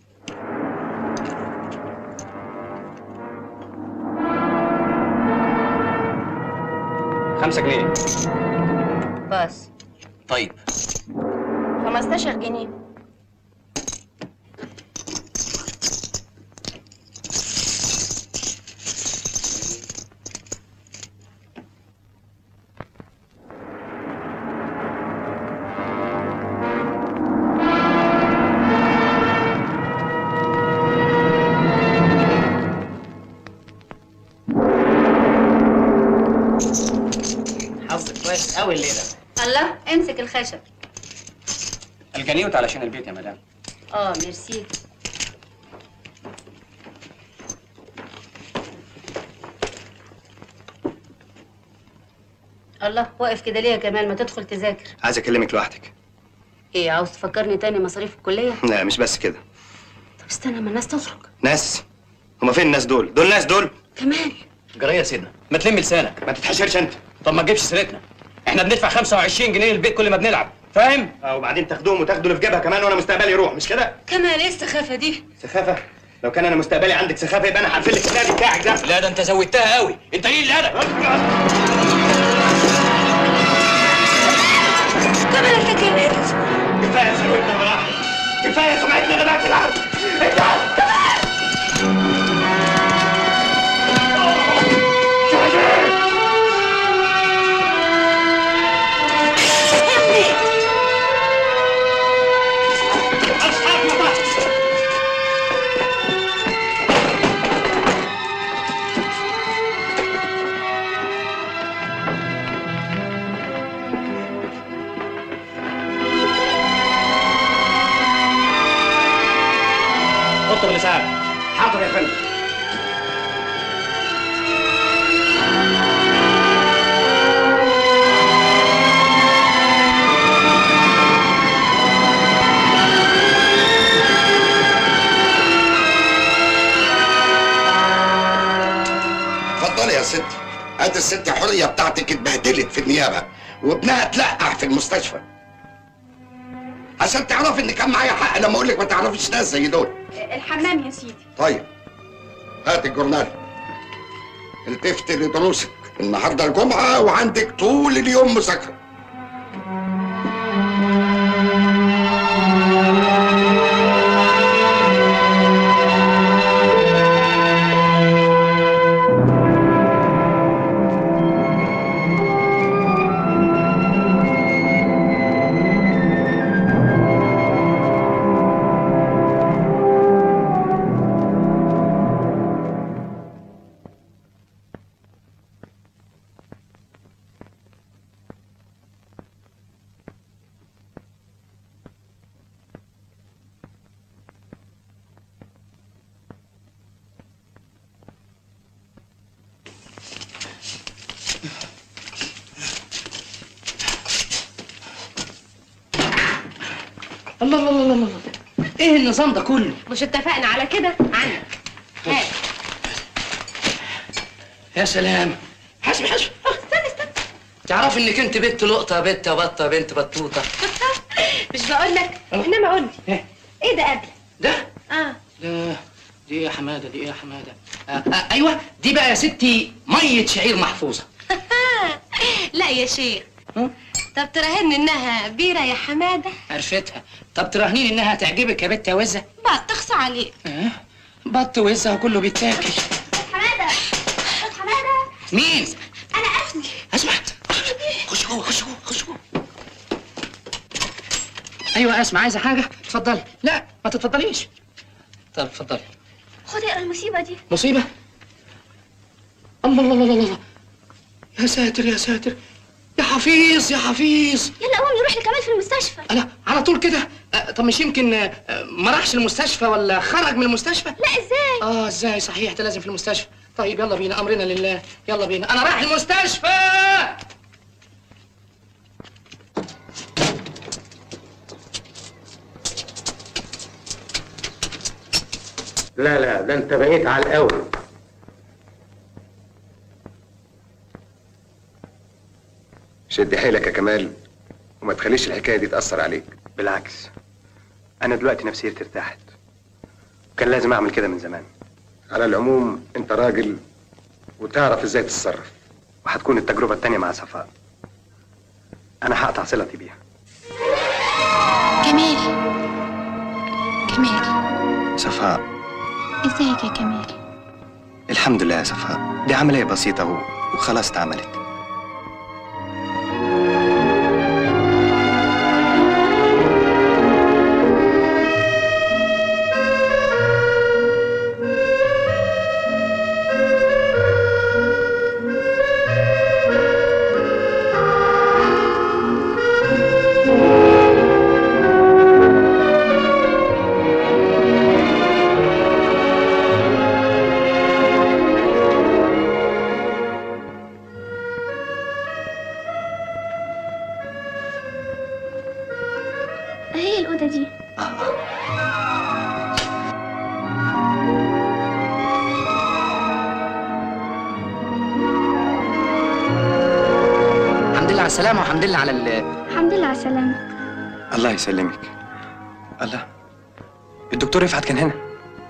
S9: خمسة جنيه.
S6: باص.
S7: طيب
S10: 15 جنيه.
S9: حظك كويس قوي الليله.
S6: الله، امسك الخشب.
S9: الجنيوت علشان البيت يا مدام.
S6: ميرسي. الله، واقف كده ليه يا كمال؟ ما تدخل تذاكر.
S9: عايز اكلمك لوحدك.
S6: ايه، عاوز تفكرني تاني مصاريف الكلية؟
S9: لا مش بس كده.
S6: طب استنى اما الناس تخرج.
S9: ناس؟ هما فين الناس دول؟ دول ناس دول؟
S6: كمال
S7: جرايه يا سيدنا، ما تلم لسانك.
S9: ما تتحشرش انت.
S7: طب ما تجيبش سيرتنا، احنا بندفع 25 جنيه للبيت كل ما بنلعب، فاهم؟
S9: وبعدين تاخدوهم وتاخدوا اللي في جيبها كمان وانا مستقبلي يروح، مش كده؟
S6: كمال، ايه السخافة دي؟
S9: سخافة؟ لو كان انا مستقبلي عندك سخافة يبقى انا هقفل لك النادي بتاعك ده.
S7: لا ده انت زودتها قوي، انت ايه اللي انا؟
S6: كمال انت كبرت.
S9: كفاية ثروتنا براحة، كفاية سمعتنا غداك في العرض. حطه باللسان. حاضر يا فندم.
S2: اتفضلي يا ستي، ادي الست حوريه بتاعتك اتبهدلت في النيابه وابنها اتلقح في المستشفى. عشان تعرفي ان كان معايا حق لما اقول لك ما تعرفيش ناس زي دول.
S11: الحمام يا سيدي.
S2: طيب هات الجورنال، التفت لدروسك، النهارده الجمعه وعندك طول اليوم مذاكره.
S7: الله الله الله الله، ايه النظام ده كله؟
S10: مش اتفقنا على كده؟ عنك. هات.
S7: يا سلام. حسبي حسبي.
S10: استنى.
S7: تعرفي انك انت بنت لقطه، بنت بطه، بنت بطوطه.
S10: مش بقول لك، انما قول لي ايه ده قبل؟
S7: ده؟
S10: اه
S7: لا دي ايه يا حماده، دي ايه يا حماده؟ ايوه دي بقى يا ستي ميه شعير محفوظه.
S10: لا يا شيخ. طب تراهن انها بيره يا حماده؟
S7: عرفتها. طب تراهنين انها تعجبك يا بت يا وزه؟
S10: بقى تخصى عليك.
S7: بط وزه وكله بيتاكل.
S10: حماده حماده.
S7: مين؟
S10: انا اسمي.
S7: اسمع. خش جوه خش جوه خش جوه. ايوه اسمع، عايزه حاجه؟ اتفضلي. لا ما تتفضليش. طب اتفضلي.
S10: خد اقرا المصيبه دي.
S7: مصيبه؟ الله الله الله الله، يا ساتر يا ساتر، يا حفيظ يا حفيظ.
S10: يلا قوم نروح لكمال في المستشفى.
S7: انا على طول كده؟ طب مش يمكن ما راحش المستشفى ولا خرج من المستشفى؟
S10: لا ازاي؟
S7: ازاي صحيح، ده لازم في المستشفى. طيب يلا بينا، امرنا لله، يلا بينا، انا رايح المستشفى.
S4: لا ده انت بقيت على القوي. شد حيلك يا كمال وما تخليش الحكايه دي تاثر عليك.
S9: بالعكس،
S4: أنا دلوقتي نفسيتي ارتاحت. كان لازم أعمل كده من زمان. على العموم أنت راجل وتعرف إزاي تتصرف، وهتكون التجربة التانية مع صفاء. أنا هقطع صلتي بيها.
S1: كمال. كمال.
S4: صفاء.
S1: ازيك يا كمال؟
S4: الحمد لله يا صفاء، دي عملية بسيطة وخلاص اتعملت.
S5: هي الأوضة دي.
S7: الحمد لله على السلامة والحمد لله على
S5: الحمد لله على السلامة.
S4: الله يسلمك. الله، الدكتور رفعت كان هنا.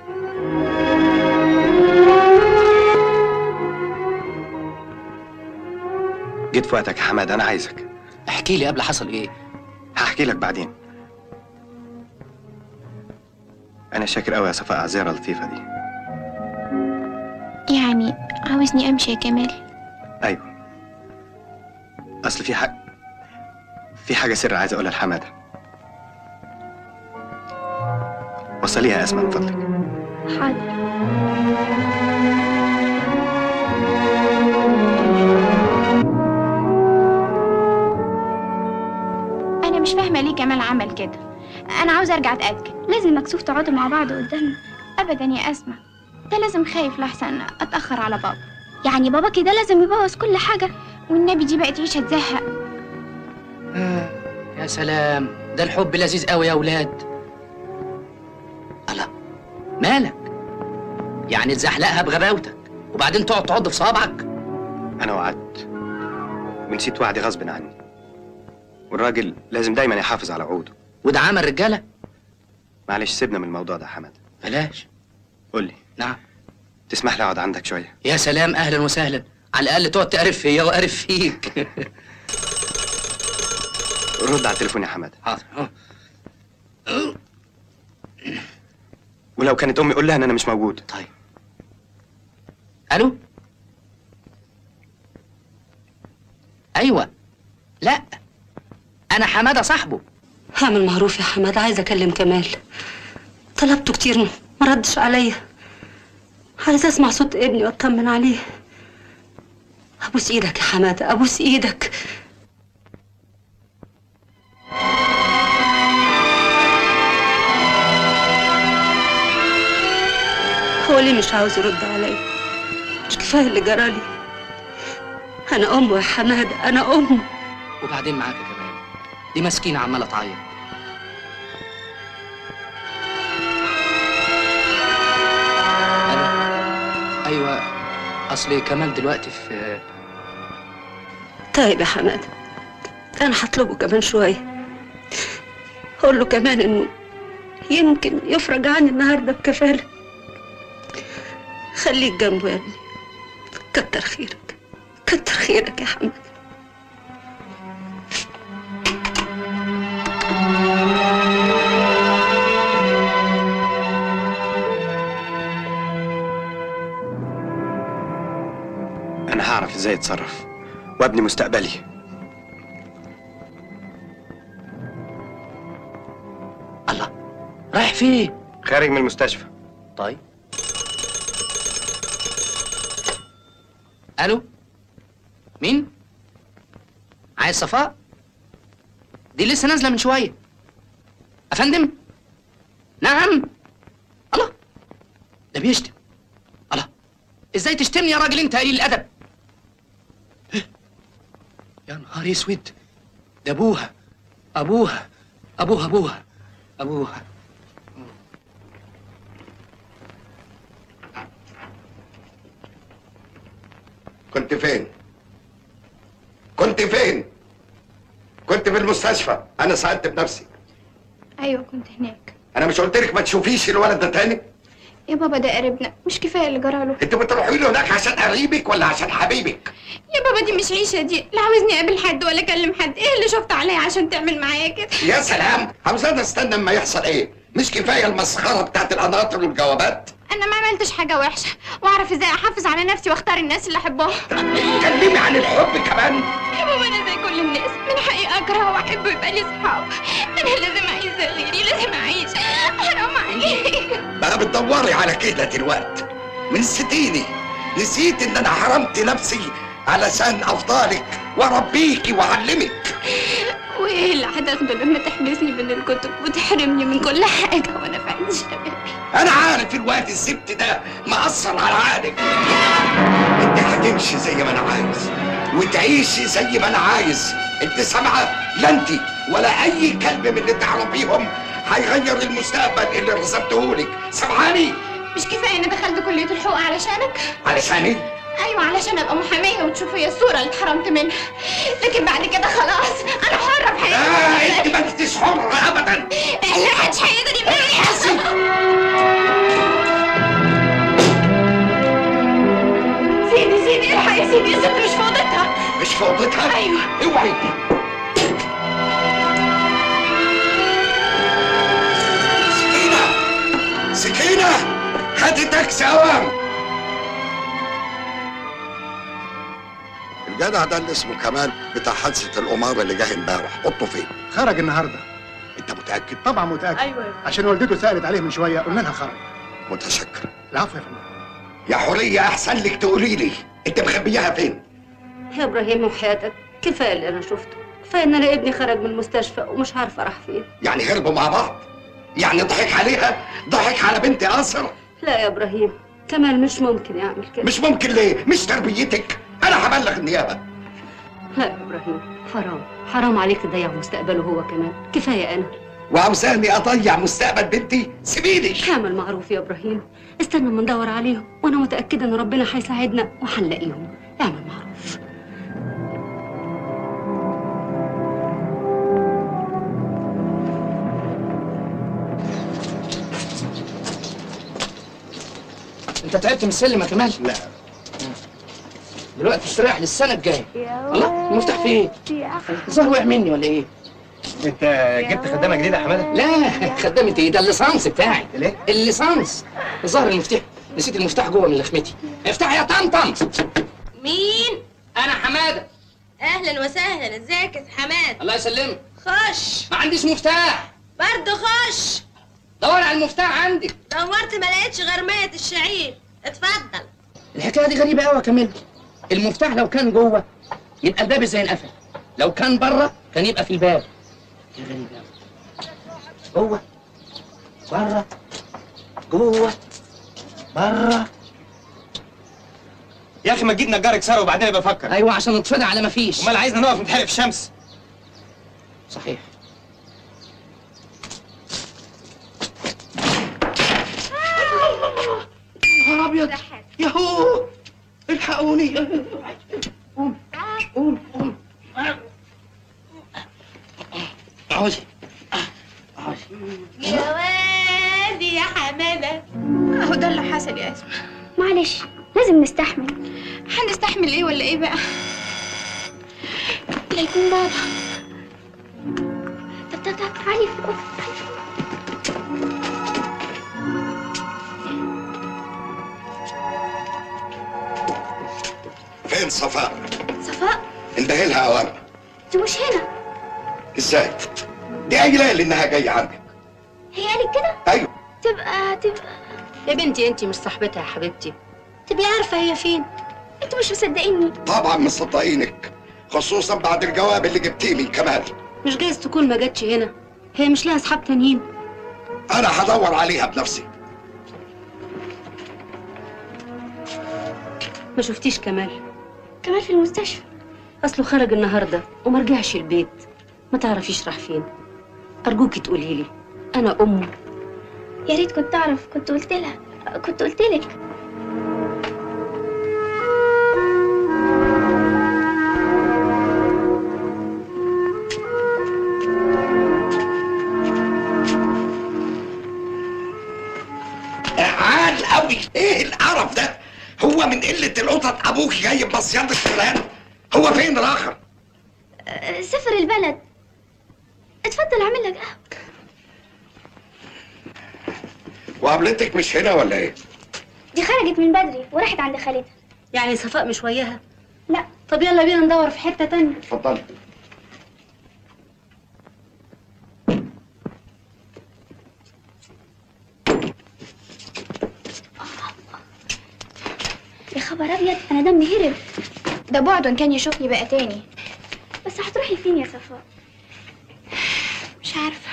S4: جيت في وقتك يا حماد، أنا عايزك.
S7: احكي لي قبل حصل ايه؟
S4: هحكي لك بعدين. أنا شاكر أوي يا صفاء على الزيارة اللطيفة دي.
S1: يعني عاوزني امشي يا كمال؟
S4: أيوه، أصل في حاجة سر عايز أقولها لحمادة. وصليها يا أسماء من فضلك.
S5: حاضر.
S1: انا مش فاهمه ليه كمال عمل كده. انا عاوزه ارجع اتاكد.
S5: لازم مكسوف تقعدوا مع بعض قدامنا.
S1: ابدا يا اسماء، ده لازم خايف لحسن اتاخر على بابا.
S5: يعني بابا كده لازم يبوظ كل حاجة.
S1: والنبي دي بقت عيشه تزهق.
S7: يا سلام، ده الحب لذيذ قوي يا ولاد. الله، مالك؟ يعني تزحلقها بغباوتك وبعدين تقعد تعض في صوابعك؟
S4: أنا وعدت ونسيت وعدي غصب عني، والراجل لازم دايما يحافظ على وعوده.
S7: وده عمل رجاله؟
S4: معلش سيبنا من الموضوع ده يا حماد.
S7: بلاش.
S4: قول لي.
S7: نعم.
S4: تسمح لي اقعد عندك شويه؟
S7: يا سلام، اهلا وسهلا. على الاقل تقعد تقرف فيا وقرف فيك.
S4: رد على التليفون يا حماد.
S7: حاضر.
S4: ولو كانت امي قول لها ان انا مش موجود.
S7: طيب. الو. ايوه. لا، انا حماده صاحبه.
S6: هعمل معروف يا حماد، عايزه اكلم كمال. طلبته كتير ما ردش عليا. عايزه اسمع صوت ابني واطمن عليه. ابوس ايدك يا حماده، ابوس ايدك. هو ليه مش عاوز يرد عليا؟ مش كفايه اللي جرالي؟ انا امه يا حماده، انا امه.
S7: وبعدين معاك يا كمال، دي مسكينه عماله تعيط. ايوه، اصل كمال دلوقتي في.
S6: طيب يا حماده، انا هطلبه كمان شويه. قول له كمان انه يمكن يفرج عني النهارده بكفاله. خليك جنبه يا ابني. كتر خيرك، كتر خيرك يا حماده.
S4: انا هعرف ازاي اتصرف وابني مستقبلي.
S7: الله، رايح فين؟
S4: خارج من المستشفى.
S7: طيب. الو، مين؟ عايز صفاء؟ دي لسه نازله من شويه. افندم؟ نعم. الله، ده بيشتم. الله، ازاي تشتمني يا راجل انت قليل الادب؟ يا نهار اسود، ده ابوها ابوها ابوها ابوها ابوها.
S2: كنت فين؟ كنت فين؟ كنت في المستشفى، أنا سألت بنفسي.
S1: ايوه كنت هناك.
S2: انا مش قلت لك ما تشوفيش الولد ده تاني؟
S5: يا بابا ده قريبنا، مش كفايه اللي جراله.
S2: انت بتروحي له هناك عشان قريبك ولا عشان حبيبك؟
S5: يا بابا دي مش عيشه دي، لا عاوزني اقابل حد ولا اكلم حد. ايه اللي شفت عليا عشان تعمل معايا كده؟
S2: يا سلام، عاوزانا استنى اما يحصل ايه؟ مش كفايه المسخره بتاعت القناطر والجوابات؟
S5: انا ما عملتش حاجه وحشه، واعرف ازاي احافظ على نفسي واختار الناس اللي احبهم.
S2: اتكلمي عن الحب كمان.
S5: يا بابا انا زي كل الناس، من حقي اكره واحب ويبقى لي صحاب. انا لازم اعيش زي غيري، لازم اعيش. حرام عليك.
S2: بقى بتدوري على كده دلوقتي؟ نسيتيني؟ نسيت ان انا حرمت نفسي علشان افضلك واربيكي واعلمك.
S5: وايه اللي هتاخده لما تحبسني من الكتب وتحرمني من كل حاجه وانا في عز شبابي؟
S2: انا عارف الواد الزبط ده مأثر على عقلك. انت هتمشي زي ما انا عايز وتعيشي زي ما انا عايز. انت سامعه؟ لا انت ولا اي كلب من اللي تعرفيهم هيغير المستقبل اللي رسمتهولك. سامعاني؟
S5: مش كفايه اني دخلت كليه الحقوق علشانك؟
S2: علشاني؟
S5: ايوه علشان ابقى محاميه وتشوفوا هي الصوره اللي اتحرمت منها. لكن بعد كده خلاص انا حره في حياتي.
S2: لا انت ما انتش حره ابدا.
S5: لا محدش هيقدر يمنعني. سيدي الحق يا سيدي، الست مش في اوضتها.
S2: مش في اوضتها؟
S5: ايوه.
S2: اوعي. سكينه هاتي تاكسي اوام. الجدع ده اللي اسمه كمال بتاع حادثه القمار اللي جه امبارح، حطه فين؟
S14: خرج النهارده.
S2: انت متاكد؟
S14: طبعا متاكد.
S10: ايوه
S14: عشان والدته سالت عليه من شويه قلنا لها خرج.
S2: متشكر.
S14: العفو يا فندم.
S2: يا حوريه احسن لك تقولي لي انت مخبيها فين؟
S6: يا ابراهيم وحياتك كفايه اللي انا شفته، كفايه ان انا ابني خرج من المستشفى ومش عارفه راح فين.
S2: يعني هربوا مع بعض؟ يعني ضحك عليها؟ ضحك على بنت قاصر؟
S6: لا يا ابراهيم، كمال مش ممكن يعمل كده.
S2: مش ممكن ليه؟ مش تربيتك؟ انا هبلغ النيابه.
S6: لا يا ابراهيم، حرام عليك تضيع مستقبله هو كمان، كفايه انا.
S2: وعاوزاني اضيع مستقبل بنتي؟ سيبيني.
S6: اعمل معروف يا ابراهيم، استنى اما ندور عليهم، وانا متاكده ان ربنا هيساعدنا وهنلاقيهم. اعمل معروف.
S7: انت تعبت من السلم يا كمال؟
S14: لا.
S7: دلوقتي استريح للسنه الجايه. الله، المفتاح فين؟ الظهر وقع مني ولا ايه؟
S14: انت جبت خدامه جديده يا حماده؟
S7: لا، خدامة ايه؟ ده الليسانس بتاعي.
S14: ليه؟
S7: الليسانس. الظهر المفتاح، نسيت المفتاح جوه من لخمتي. افتح يا طمطم.
S10: مين؟
S7: انا حماده.
S10: اهلا وسهلا، ازيك يا حماد؟
S7: الله يسلمك.
S10: خش.
S7: ما عنديش مفتاح.
S10: برضه خش.
S7: دور على المفتاح عندك.
S10: دورت ما لقيتش غير مية الشعير. اتفضل.
S7: الحكايه دي غريبه قوي يا كمال. المفتاح لو كان جوه يبقى الباب زي القفل، لو كان بره كان يبقى في الباب. دي غريبه قوي. جوه بره جوه بره.
S14: يا اخي ما تجيب نجار يكسره وبعدين يبقى افكر.
S7: ايوه عشان نتفضع على ما فيش.
S14: امال عايزنا نقف نتحرق في الشمس؟
S7: صحيح. يا نهار ابيض، ياهو الحقوني. قوم قوم قوم. اقعدي اقعدي.
S10: يا وادي يا حماده.
S5: اهو ده اللي حصل يا اسماء.
S1: معلش لازم نستحمل.
S5: هنستحمل ايه ولا ايه بقى؟ لا يكون بابا.
S1: طب تعالي في الأوضة.
S2: فين صفاء؟
S1: صفاء؟
S2: انتهي لها اوامر.
S1: دي مش هنا.
S2: ازاي؟ دي قايله لي انها جايه عندك.
S1: هي قالت كده؟
S2: ايوه.
S1: تبقى
S6: يا بنتي انتي مش صاحبتها يا حبيبتي،
S1: تبقي عارفه هي فين. انتوا مش مصدقيني.
S2: طبعا مصدقينك، خصوصا بعد الجواب اللي جبتيه من كمال.
S6: مش جايز تكون ما جاتش هنا، هي مش لها اصحاب تانيين.
S2: انا هدور عليها بنفسي.
S6: ما شفتيش كمال؟
S1: كمال في المستشفى.
S6: اصله خرج النهارده وما رجعش البيت، ما تعرفيش راح فين. ارجوكي تقولي لي، انا امه.
S1: يا ريت كنت اعرف، كنت قلت لها، كنت قلت لك.
S2: قوي. ايه القرف ده؟ هو من قلة القطط ابوك جاي بمصيادة فلان؟ هو فين الاخر؟
S5: سافر البلد. اتفضل اعمل لك قهوة.
S2: وقابلتك مش هنا ولا ايه؟
S5: دي خرجت من بدري وراحت عند خالتها.
S6: يعني صفاء مش وياها؟
S5: لا.
S6: طب يلا بينا ندور في حتة تانية.
S2: اتفضلي.
S5: يا خبر ابيض، انا دمي هرب. ده بعد وان كان يشوفني بقى تاني. بس هتروحي فين يا صفاء؟
S1: مش عارفة.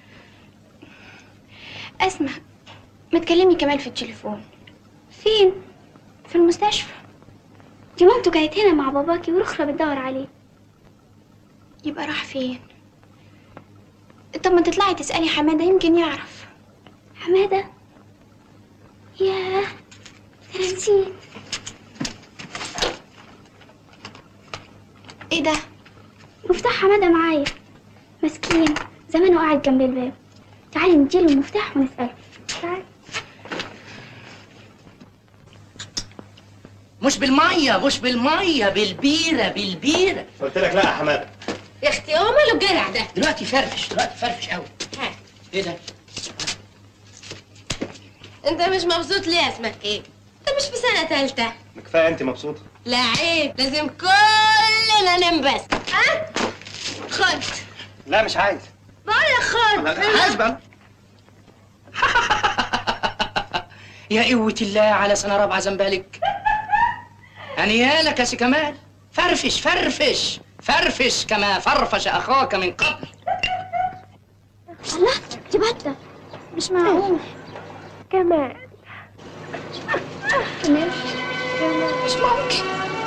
S1: اسمع، ما تكلمي كمال في التليفون.
S5: فين؟
S1: في المستشفى.
S5: دي مامته كانت هنا مع باباكي ورخرة بتدور عليه.
S1: يبقى راح فين؟ طب ما تطلعي تسألي حمادة يمكن يعرف.
S5: حمادة؟ ياه، انا نسيت.
S1: ايه ده؟
S5: مفتاح حمادة معايا. مسكين، زمانه قاعد جنب الباب. تعالي نديله المفتاح ونسأله. تعالي.
S7: مش بالميه مش بالميه، بالبيره بالبيره.
S14: قلت لك لا يا حماده.
S10: يا اختي هو ماله الجرع ده؟
S7: دلوقتي فرفش قوي.
S10: ها،
S7: ايه ده؟
S10: انت مش مبسوط ليه؟ اسمك ايه؟ انت مش في سنة تالتة.
S14: كفايه انت مبسوطه.
S10: لا عيب، لازم كلنا ننبسط. ها؟ خد.
S14: لا مش عايز.
S10: بقول لك خد.
S14: عايز بقى.
S7: يا قوة الله على سنة رابعة زنبالك. هنيالك يا سي كمال. فرفش فرفش فرفش كما فرفش أخاك من قبل.
S5: الله، دي بطة. مش معقول.
S1: كمال.
S5: كمال.
S1: مش ممكن.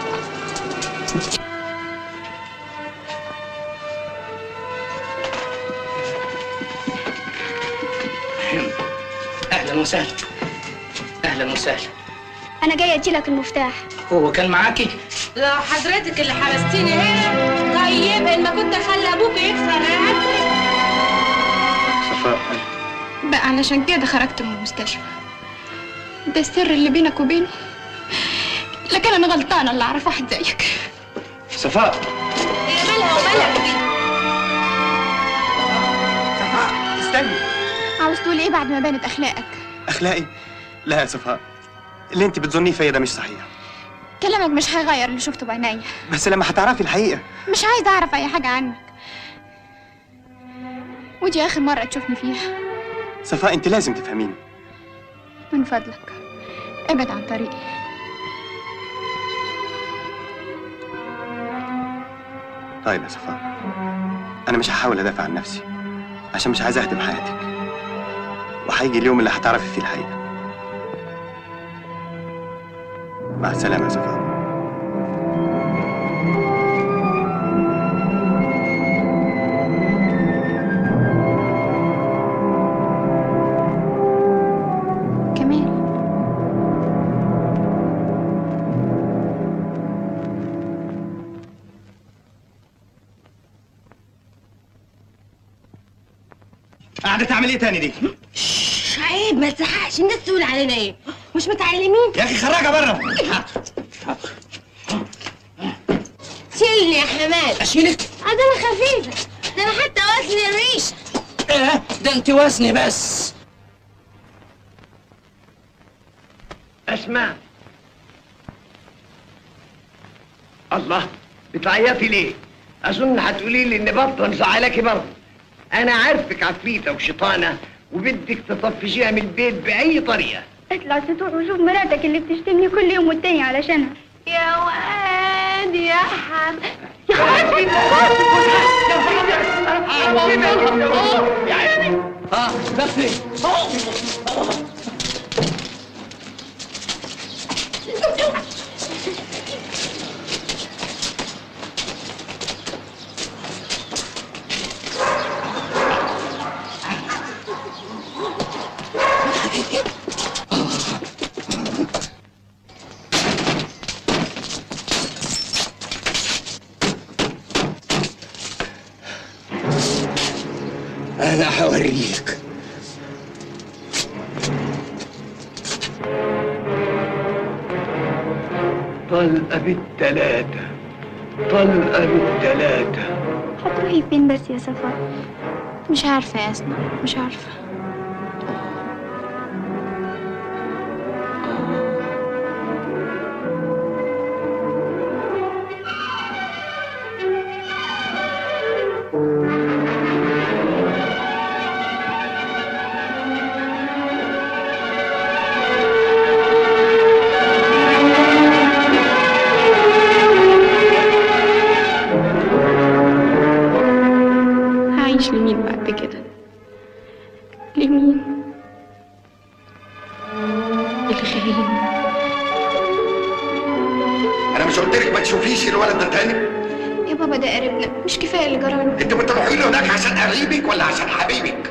S7: أهلا وسهلا. أهلا وسهلا.
S5: أنا جاية أديلك المفتاح.
S7: هو كان معاكي؟
S10: لو حضرتك اللي حبستيني هنا، طيب إن ما كنت أخلي أبوك يكسر رقبتي.
S14: صفاء،
S1: بقى علشان كده خرجت من المستشفى. ده السر اللي بينك وبينه. لكن أنا غلطانة اللي أعرف واحد زيك.
S14: صفاء.
S10: هي مالها ومالك دي؟
S14: صفاء استني.
S1: عاوز تقول إيه بعد ما بانت أخلاقك؟
S14: اخلاقي؟ لا يا صفاء، اللي انت بتظنيه فيا ده مش صحيح.
S1: كلامك مش هيغير اللي شفته بعينيا.
S14: بس لما هتعرفي الحقيقه.
S1: مش عايزة أعرف أي حاجة عنك. ودي آخر مرة تشوفني فيها.
S14: صفاء انت لازم تفهميني.
S1: من فضلك ابعد عن طريقي.
S14: طيب يا صفاء، انا مش هحاول ادافع عن نفسي عشان مش عايز اهدم حياتك، وهيجي اليوم اللي هتعرفي فيه الحقيقه. مع السلامه يا صفاء. قاعدة تعمل ايه تاني دي؟
S10: عيب، ما تزعقش، الناس تقول علينا ايه؟ مش متعلمين؟
S14: يا اخي خرجها بره.
S10: شيلني يا حماد.
S7: اشيلك؟
S10: ده انا خفيفة، ده انا حتى وزن الريشة.
S7: ايه ده انت وزني بس.
S3: اسمع. الله، بتعيطي ليه؟ اظن هتقولي لي ان بطه مزعلاكي برضه. انا عارفك عفريته وشيطانه وبدك تطفشيها من البيت باي طريقه.
S5: اطلع سطوح وشوف مراتك اللي بتشتمني كل يوم والتاني علشانها.
S10: يا واد يا حماد.
S5: يا خالتي
S7: بفري.
S3: أنا هوريك. طلقة بالتلاتة، طلقة بالتلاتة.
S5: هتروحي فين بس يا صفاء؟
S1: مش عارفة يا اسماء، مش عارفة. هعيش لمين بعد كده؟ لمين؟ الغريب.
S2: انا مش قلت لك ما تشوفيش الولد ده تاني؟
S5: يا بابا ده قريبنا، مش كفايه اللي جراله.
S2: انت بتروحي له هناك عشان قريبك ولا عشان حبيبك؟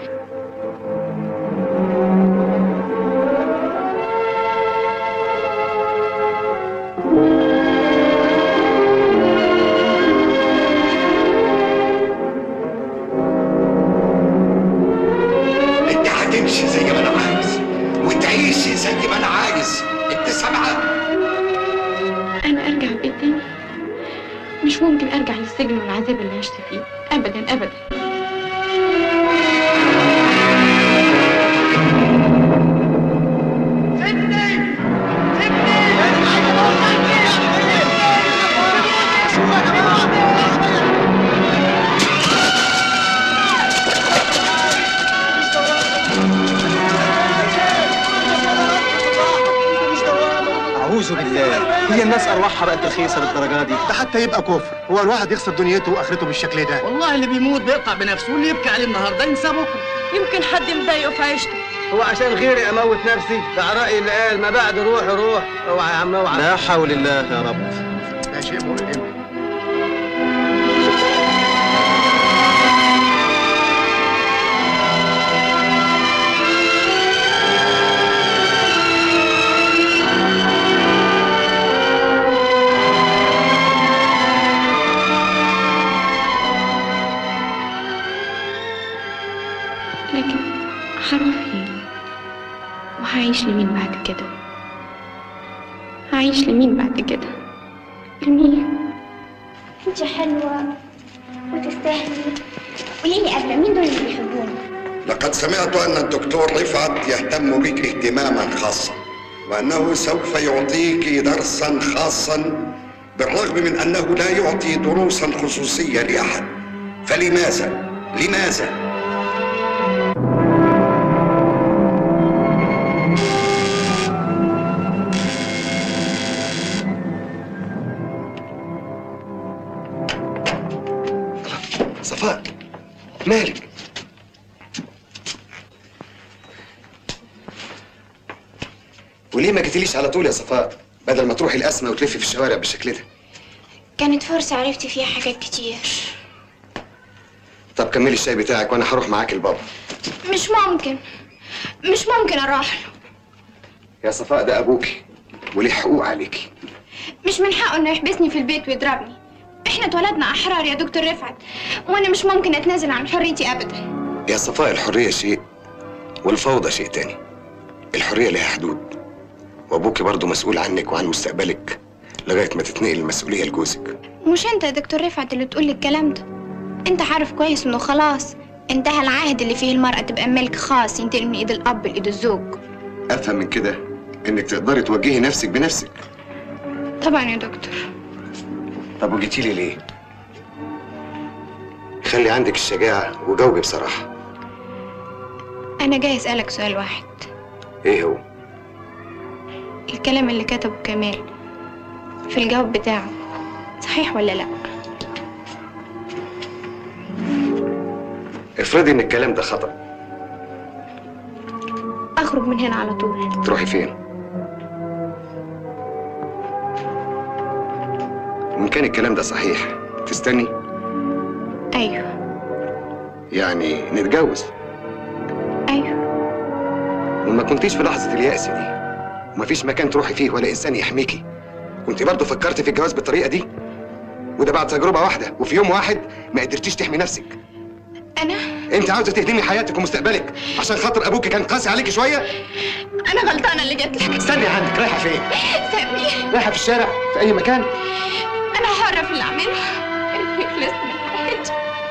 S2: انت هتمشي زي ما انا عايز وتعيشي زي ما انا عايز، انت سامعه؟
S1: أنا أرجع بيت تاني؟ مش ممكن أرجع للسجن والعذاب اللي عشت فيه، أبدا أبدا.
S14: أعوذ بالله، هي الناس أرواحها بقت رخيصة للدرجة دي؟ ده حتى يبقى كفر، هو الواحد يخسر دنيته وآخرته بالشكل ده؟
S9: والله اللي بيموت بيقطع بنفسه، واللي يبكي عليه النهارده ينسى بكره.
S10: يمكن حد مضايقه في عيشته.
S13: هو عشان غيري اموت نفسي؟ ده رأيي اللي قال ما بعد روحي روح. اوعى يا عم اوعى.
S14: لا حول الله يا رب.
S4: ده شيء مؤلم.
S1: لكن هروح فين؟ وهعيش لمين بعد كده؟ هعيش لمين بعد كده؟ لمين؟
S5: انت حلوه وتستاهلي. قولي لي قبل مين دول اللي بيحبوني؟
S2: لقد سمعت أن الدكتور رفعت يهتم بك اهتماما خاصا، وأنه سوف يعطيك درسا خاصا بالرغم من أنه لا يعطي دروسا خصوصية لأحد. فلماذا؟ لماذا؟
S8: صفاء، مالك؟ وليه ما جيتيليش على طول يا صفاء بدل ما تروحي القسمة وتلفي في الشوارع بالشكل ده؟
S5: كانت فرصه عرفتي فيها حاجات كتير.
S8: طب كملي الشاي بتاعك وانا هروح معاك البابا.
S5: مش ممكن، مش ممكن اروح له.
S8: يا صفاء ده ابوكي وليه حقوق عليكي.
S5: مش من حقه انه يحبسني في البيت ويضربني. احنا اتولدنا احرار يا دكتور رفعت، وانا مش ممكن اتنازل عن حريتي ابدا.
S8: يا صفاء الحرية شيء والفوضى شيء تاني. الحرية لها حدود، وابوكي برضه مسؤول عنك وعن مستقبلك لغاية ما تتنقل المسؤولية لجوزك.
S5: مش انت يا دكتور رفعت اللي تقول الكلام ده؟ انت عارف كويس انه خلاص انتهى العهد اللي فيه المرأة تبقى ملك خاص ينتقل من ايد الاب لايد الزوج.
S8: افهم من كده انك تقدري توجهي نفسك بنفسك.
S5: طبعا يا دكتور.
S8: طب وجيتي لي ليه؟ خلي عندك الشجاعة وجاوبي بصراحة.
S5: انا جاي اسألك سؤال واحد.
S8: ايه هو؟
S5: الكلام اللي كتبه كمال في الجواب بتاعه صحيح ولا لا؟
S8: افرضي ان الكلام ده خطأ.
S5: اخرج من هنا على طول.
S8: تروحي فين؟ وإن كان الكلام ده صحيح تستني؟
S5: ايوه.
S8: يعني نتجوز؟
S5: ايوه.
S8: وما كنتيش في لحظة اليأس دي ومفيش مكان تروحي فيه ولا إنسان يحميكي كنت برضه فكرتي في الجواز بالطريقة دي؟ وده بعد تجربة واحدة وفي يوم واحد ما قدرتيش تحمي نفسك.
S1: انا
S4: انت عاوزه تهدمي حياتك ومستقبلك عشان خاطر ابوكي كان قاسي عليكي شويه؟
S1: انا غلطانه اللي جت لك.
S4: استني عندك، رايحه فين؟
S1: سامي،
S4: رايحه في الشارع في اي مكان؟
S1: انا حره في اللي اعمله. اللي خلصت من حياتي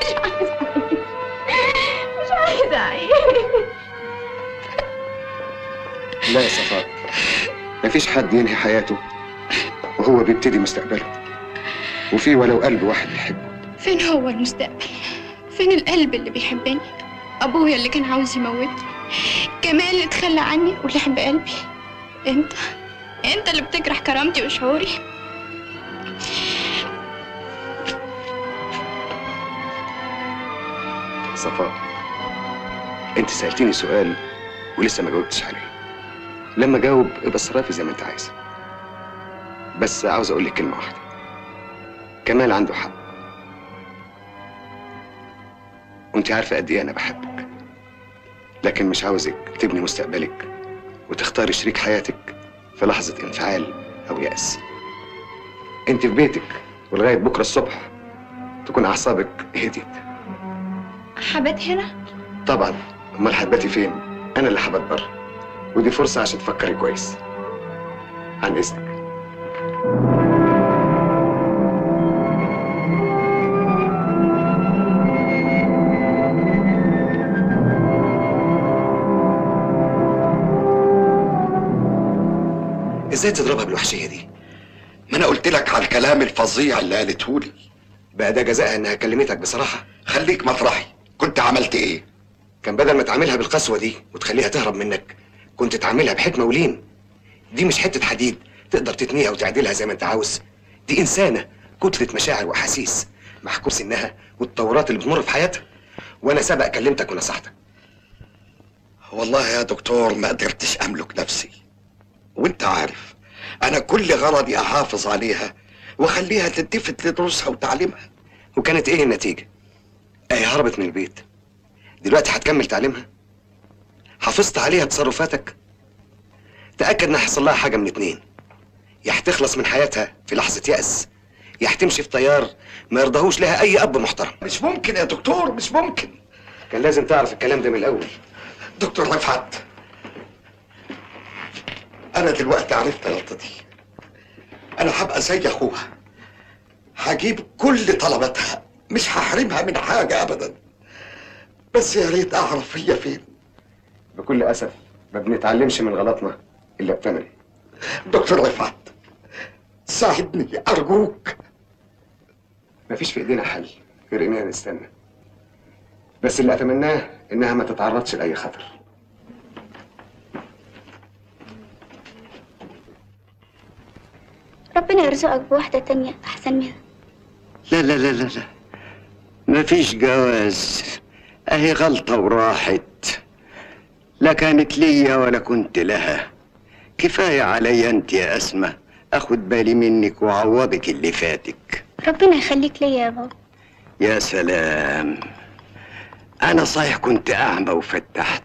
S1: مش عايزه اعيش.
S4: لا يا صفاء، مفيش حد ينهي حياته وهو بيبتدي مستقبله، وفي ولو قلب واحد بيحبه.
S1: فين هو المستقبل؟ فين القلب اللي بيحبني؟ ابويا اللي كان عاوز يموتني، كمال اللي اتخلى عني ولحب قلبي. انت اللي بتجرح كرامتي وشعوري.
S4: صفاء، انت سألتيني سؤال ولسه ما جاوبتش عليه. لما جاوب ابقى اتصرفي زي ما انت عايزه. بس عاوز اقول لك كلمه واحده، كمال عنده حق، وانت عارفه قد ايه انا بحبك، لكن مش عاوزك تبني مستقبلك وتختاري شريك حياتك في لحظه انفعال او يأس. انت في بيتك ولغايه بكره الصبح تكون اعصابك هديت.
S1: حبات هنا؟
S4: طبعا، امال حباتي فين؟ انا اللي حبات بره، ودي فرصه عشان تفكري كويس. عن اذنك.
S2: ازاي تضربها بالوحشيه دي؟ ما انا قلت لك على الكلام الفظيع اللي قالته لي.
S4: بقى ده جزاء انها كلمتك بصراحه؟
S2: خليك مطرحي، كنت عملت ايه؟
S4: كان بدل ما تعاملها بالقسوه دي وتخليها تهرب منك، كنت تعاملها بحكمه ولين. دي مش حته حديد تقدر تتنيها وتعدلها زي ما انت عاوز. دي انسانه كتله مشاعر واحاسيس، محكوم سنها والتطورات اللي بتمر في حياتها. وانا سبق كلمتك ونصحتك.
S2: والله يا دكتور ما قدرتش املك نفسي، وانت عارف انا كل غرضي احافظ عليها واخليها تلتفت لدروسها وتعليمها.
S4: وكانت ايه النتيجه؟ اهي هربت من البيت، دلوقتي هتكمل تعليمها؟ حافظت عليها بتصرفاتك؟ تأكد ان هيحصل لها حاجه من اتنين، يا هتخلص من حياتها في لحظه يأس، يا هتمشي في طيار ما يرضاهوش لها اي اب محترم.
S2: مش ممكن يا دكتور، مش ممكن.
S4: كان لازم تعرف الكلام ده من الاول.
S2: دكتور رفعت، انا دلوقتي عرفت غلطتي. انا هبقى زي اخوها، هجيب كل طلباتها، مش هحرمها من حاجه ابدا. بس يا ريت اعرف هي فين.
S4: بكل اسف ما بنتعلمش من غلطنا الا بثمن.
S2: دكتور رفعت، ساعدني ارجوك.
S4: مفيش في ايدينا حل غير اننا نستنى، بس اللي اتمناه انها ما تتعرضش لاي خطر.
S5: ربنا يرزقك بواحدة تانية أحسن منها.
S3: لا لا لا لا لا، مفيش جواز، اهي غلطة وراحت. لا كانت ليا ولا كنت لها. كفاية عليا انت يا أسمة، اخد بالي منك وعوضك اللي فاتك.
S5: ربنا يخليك ليا يا بابا.
S3: يا سلام، انا صحيح كنت اعمى وفتحت.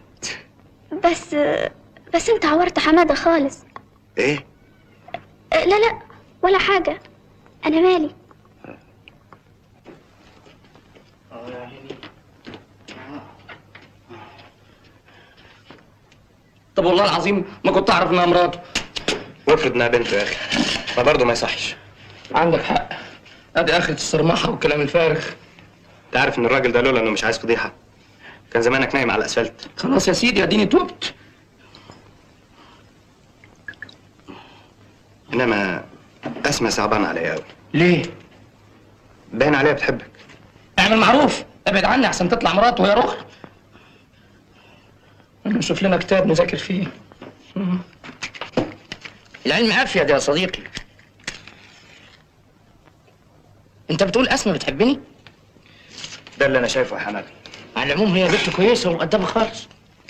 S5: بس انت عورت حمادة خالص.
S3: ايه؟
S5: لا لا ولا حاجة، أنا مالي.
S7: طب والله العظيم ما كنت اعرف انها مراته.
S14: وافرض انها بنته يا اخي، ما برضه ما يصحش.
S7: عندك حق، ادي اخرة الصرمحه والكلام الفارغ.
S14: انت عارف ان الراجل ده لولا انه مش عايز فضيحه كان زمانك نايم على الاسفلت.
S7: خلاص يا سيدي اديني تبت.
S14: انما اسمع صعبان عليا قوي.
S7: ليه؟
S14: باين عليها بتحبك.
S7: اعمل معروف، ابعد عني احسن تطلع مراته وهي رخرة. نشوف لنا كتاب نذاكر فيه. العلم افيد يا صديقي. انت بتقول اسماء بتحبني؟
S14: ده اللي انا شايفه يا حماده.
S7: على العموم هي بنت كويسه ومؤدبه خالص.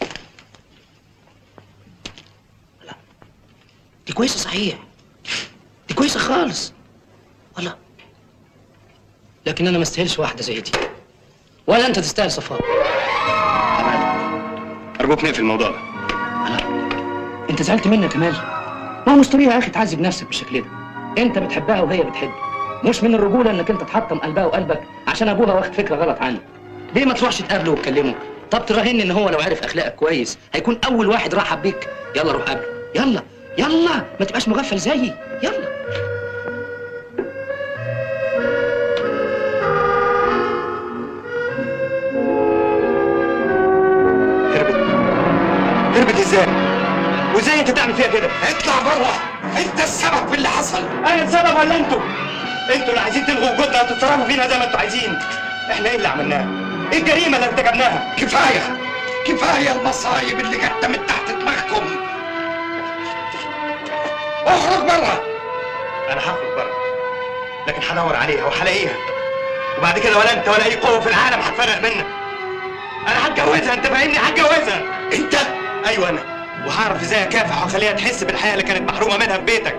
S7: لا دي كويسه صحيح، دي كويسه خالص والله، لكن انا ما استاهلش واحده زي دي، ولا انت تستاهل صفاء.
S14: ارجوك نقفل الموضوع ده.
S7: انت زعلت مني يا كمال؟ ما هو مش طبيعي يا اخي تعذب نفسك بالشكل ده. انت بتحبها وهي بتحبك، مش من الرجوله انك انت تحطم قلبها وقلبك عشان ابوها واخد فكره غلط عنك. ليه ما تروحش تقابله وتكلمه؟ طب تراهن ان هو لو عرف اخلاقك كويس هيكون اول واحد رحب بيك. يلا روح قابله، يلا يلا، ما تبقاش مغفل زيي، يلا.
S14: هربت ازاي؟ وازاي انت تعمل فيها كده؟
S2: اطلع بره، انت السبب في اللي حصل.
S14: انا السبب ولا انتوا؟ انتوا اللي عايزين تلغوا وجودنا وتتصرفوا فينا زي ما انتوا عايزين. احنا ايه اللي عملناها؟ ايه الجريمه اللي ارتكبناها؟
S2: كفايه المصايب اللي جت من تحت دماغكم. اخرج بره.
S14: انا هخرج بره، لكن هدور عليها وهلاقيها، وبعد كده ولا انت ولا اي قوه في العالم هتفرق منا. انا هتجوزها، انت فاهمني؟ هتجوزها.
S2: انت؟
S14: ايوه انا، وهعرف ازاي اكافح واخليها تحس بالحياه اللي كانت محرومه منها في بيتك.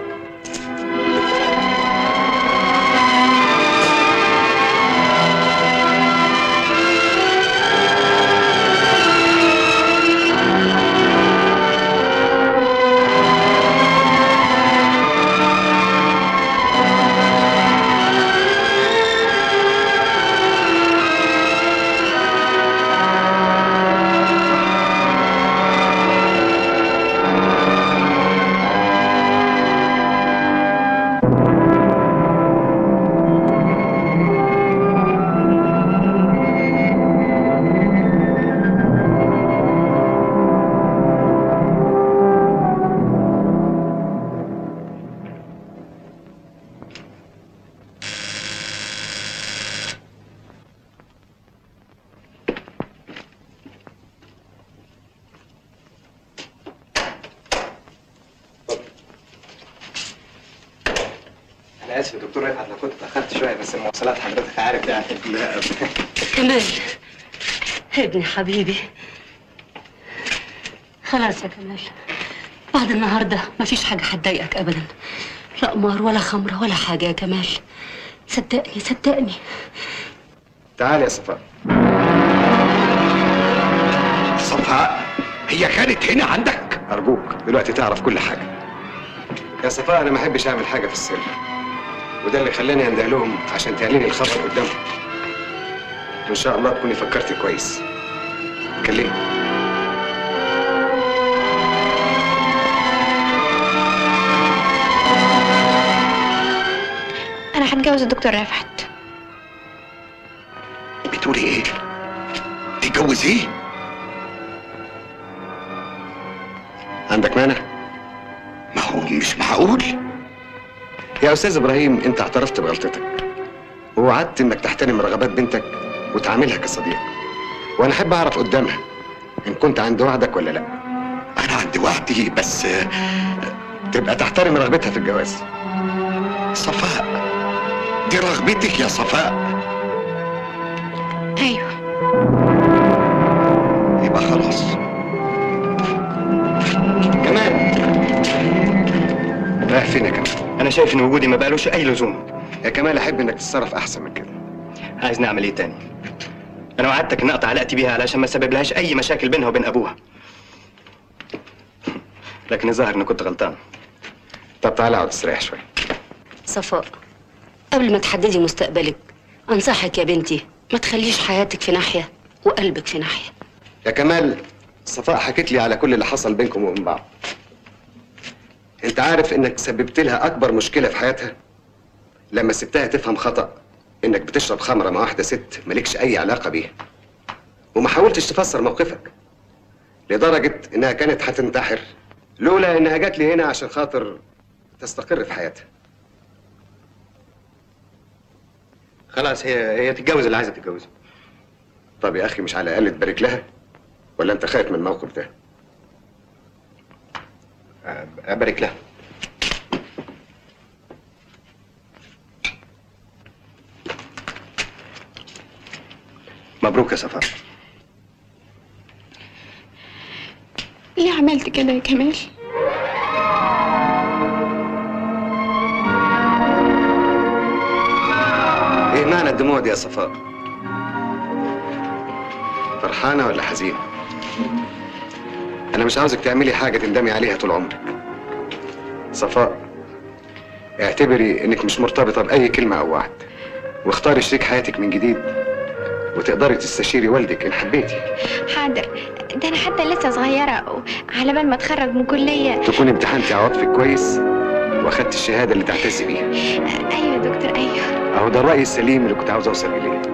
S15: انا اسف يا دكتور رفعت لو كنت اتاخرت شويه، بس المواصلات حضرتك عارف يعني.
S6: كمال ابني حبيبي، خلاص يا كمال، بعد النهارده مفيش حاجه هتضايقك ابدا، لا قمار ولا خمره ولا حاجه يا كمال، صدقني صدقني.
S4: تعالي يا صفاء.
S2: صفاء هي كانت هنا عندك؟
S4: ارجوك دلوقتي تعرف كل حاجه. يا صفاء انا ما احبش اعمل حاجه في السر، وده اللي خلاني انده لهم عشان تعلني الخبر قدامهم. وان شاء الله تكوني فكرتي كويس. كلمني.
S1: انا هتجوز الدكتور رفعت.
S2: بتقولي ايه؟ تتجوز ايه؟
S4: عندك مانع؟
S2: ما هو مش معقول.
S4: يا استاذ ابراهيم، انت اعترفت بغلطتك ووعدت انك تحترم رغبات بنتك وتعاملها كصديق، وانا احب اعرف قدامها ان كنت عند وعدك ولا لا.
S2: انا عندي وعدي، بس
S4: تبقى تحترم رغبتها في الجواز.
S2: صفاء دي رغبتك يا صفاء؟
S1: ايوه.
S2: يبقى خلاص.
S4: كمان رايح فين يا كمال؟
S14: انا شايف ان وجودي ما بقالوش اي لزوم.
S4: يا كمال احب انك تتصرف احسن من كده.
S14: عايز نعمل ايه تاني؟ انا وعدتك ان اقطع علاقتي بيها علشان ما اسبب لهاش اي مشاكل بينها وبين ابوها، لكن الظاهر اني كنت غلطان.
S4: طب تعالى اقعد استريح شويه.
S6: صفاء، قبل ما تحددي مستقبلك انصحك يا بنتي ما تخليش حياتك في ناحيه وقلبك في ناحيه.
S4: يا كمال، صفاء حكت لي على كل اللي حصل بينكم وبين بعض. انت عارف انك سببت لها اكبر مشكله في حياتها لما سبتها تفهم خطأ انك بتشرب خمره مع واحده ست مالكش اي علاقه بيها، وما حاولتش تفسر موقفك لدرجه انها كانت هتنتحر لولا انها جات لي هنا عشان خاطر تستقر في حياتها.
S14: خلاص هي تتجوز اللي عايزه تتجوزه.
S4: طب يا اخي مش على الاقل تبارك لها؟ ولا انت خايف من الموقف ده؟
S14: ابارك لها. مبروك يا صفاء.
S1: ليه عملت كده يا كمال؟
S4: ايه معنى الدموع دي يا صفاء؟ فرحانة ولا حزينة؟ أنا مش عاوزك تعملي حاجة تندمي عليها طول عمرك. صفاء، اعتبري إنك مش مرتبطة بأي كلمة أو وعد، واختاري شريك حياتك من جديد وتقدري تستشيري والدك ان حبيتي.
S5: حاضر، ده انا حتى لسه صغيره، على بال ما اتخرج من كليه
S4: تكون امتحنتي عواطفك كويس واخدت الشهاده اللي تعتزي بيها.
S5: ايوه يا دكتور، ايوه.
S4: اهو ده الراي السليم اللي كنت عاوز اوصل اليه.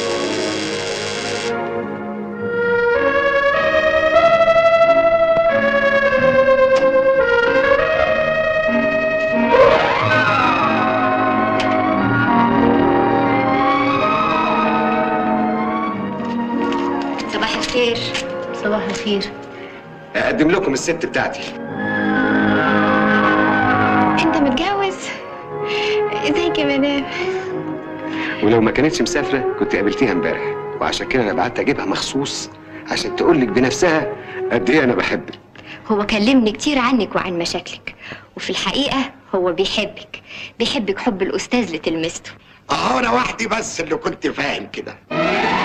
S5: صباح الخير.
S10: صباح الخير.
S4: اقدم لكم الست بتاعتي.
S5: انت متجوز؟ ازيك يا مدام؟
S4: ولو ما كانتش مسافره كنت قابلتيها امبارح، وعشان كده انا بعت اجيبها مخصوص عشان تقول لك بنفسها قد ايه انا بحبك.
S5: هو كلمني كتير عنك وعن مشاكلك، وفي الحقيقه هو بيحبك حب الاستاذ لتلمسته.
S2: انا وحدي بس اللي كنت فاهم كده.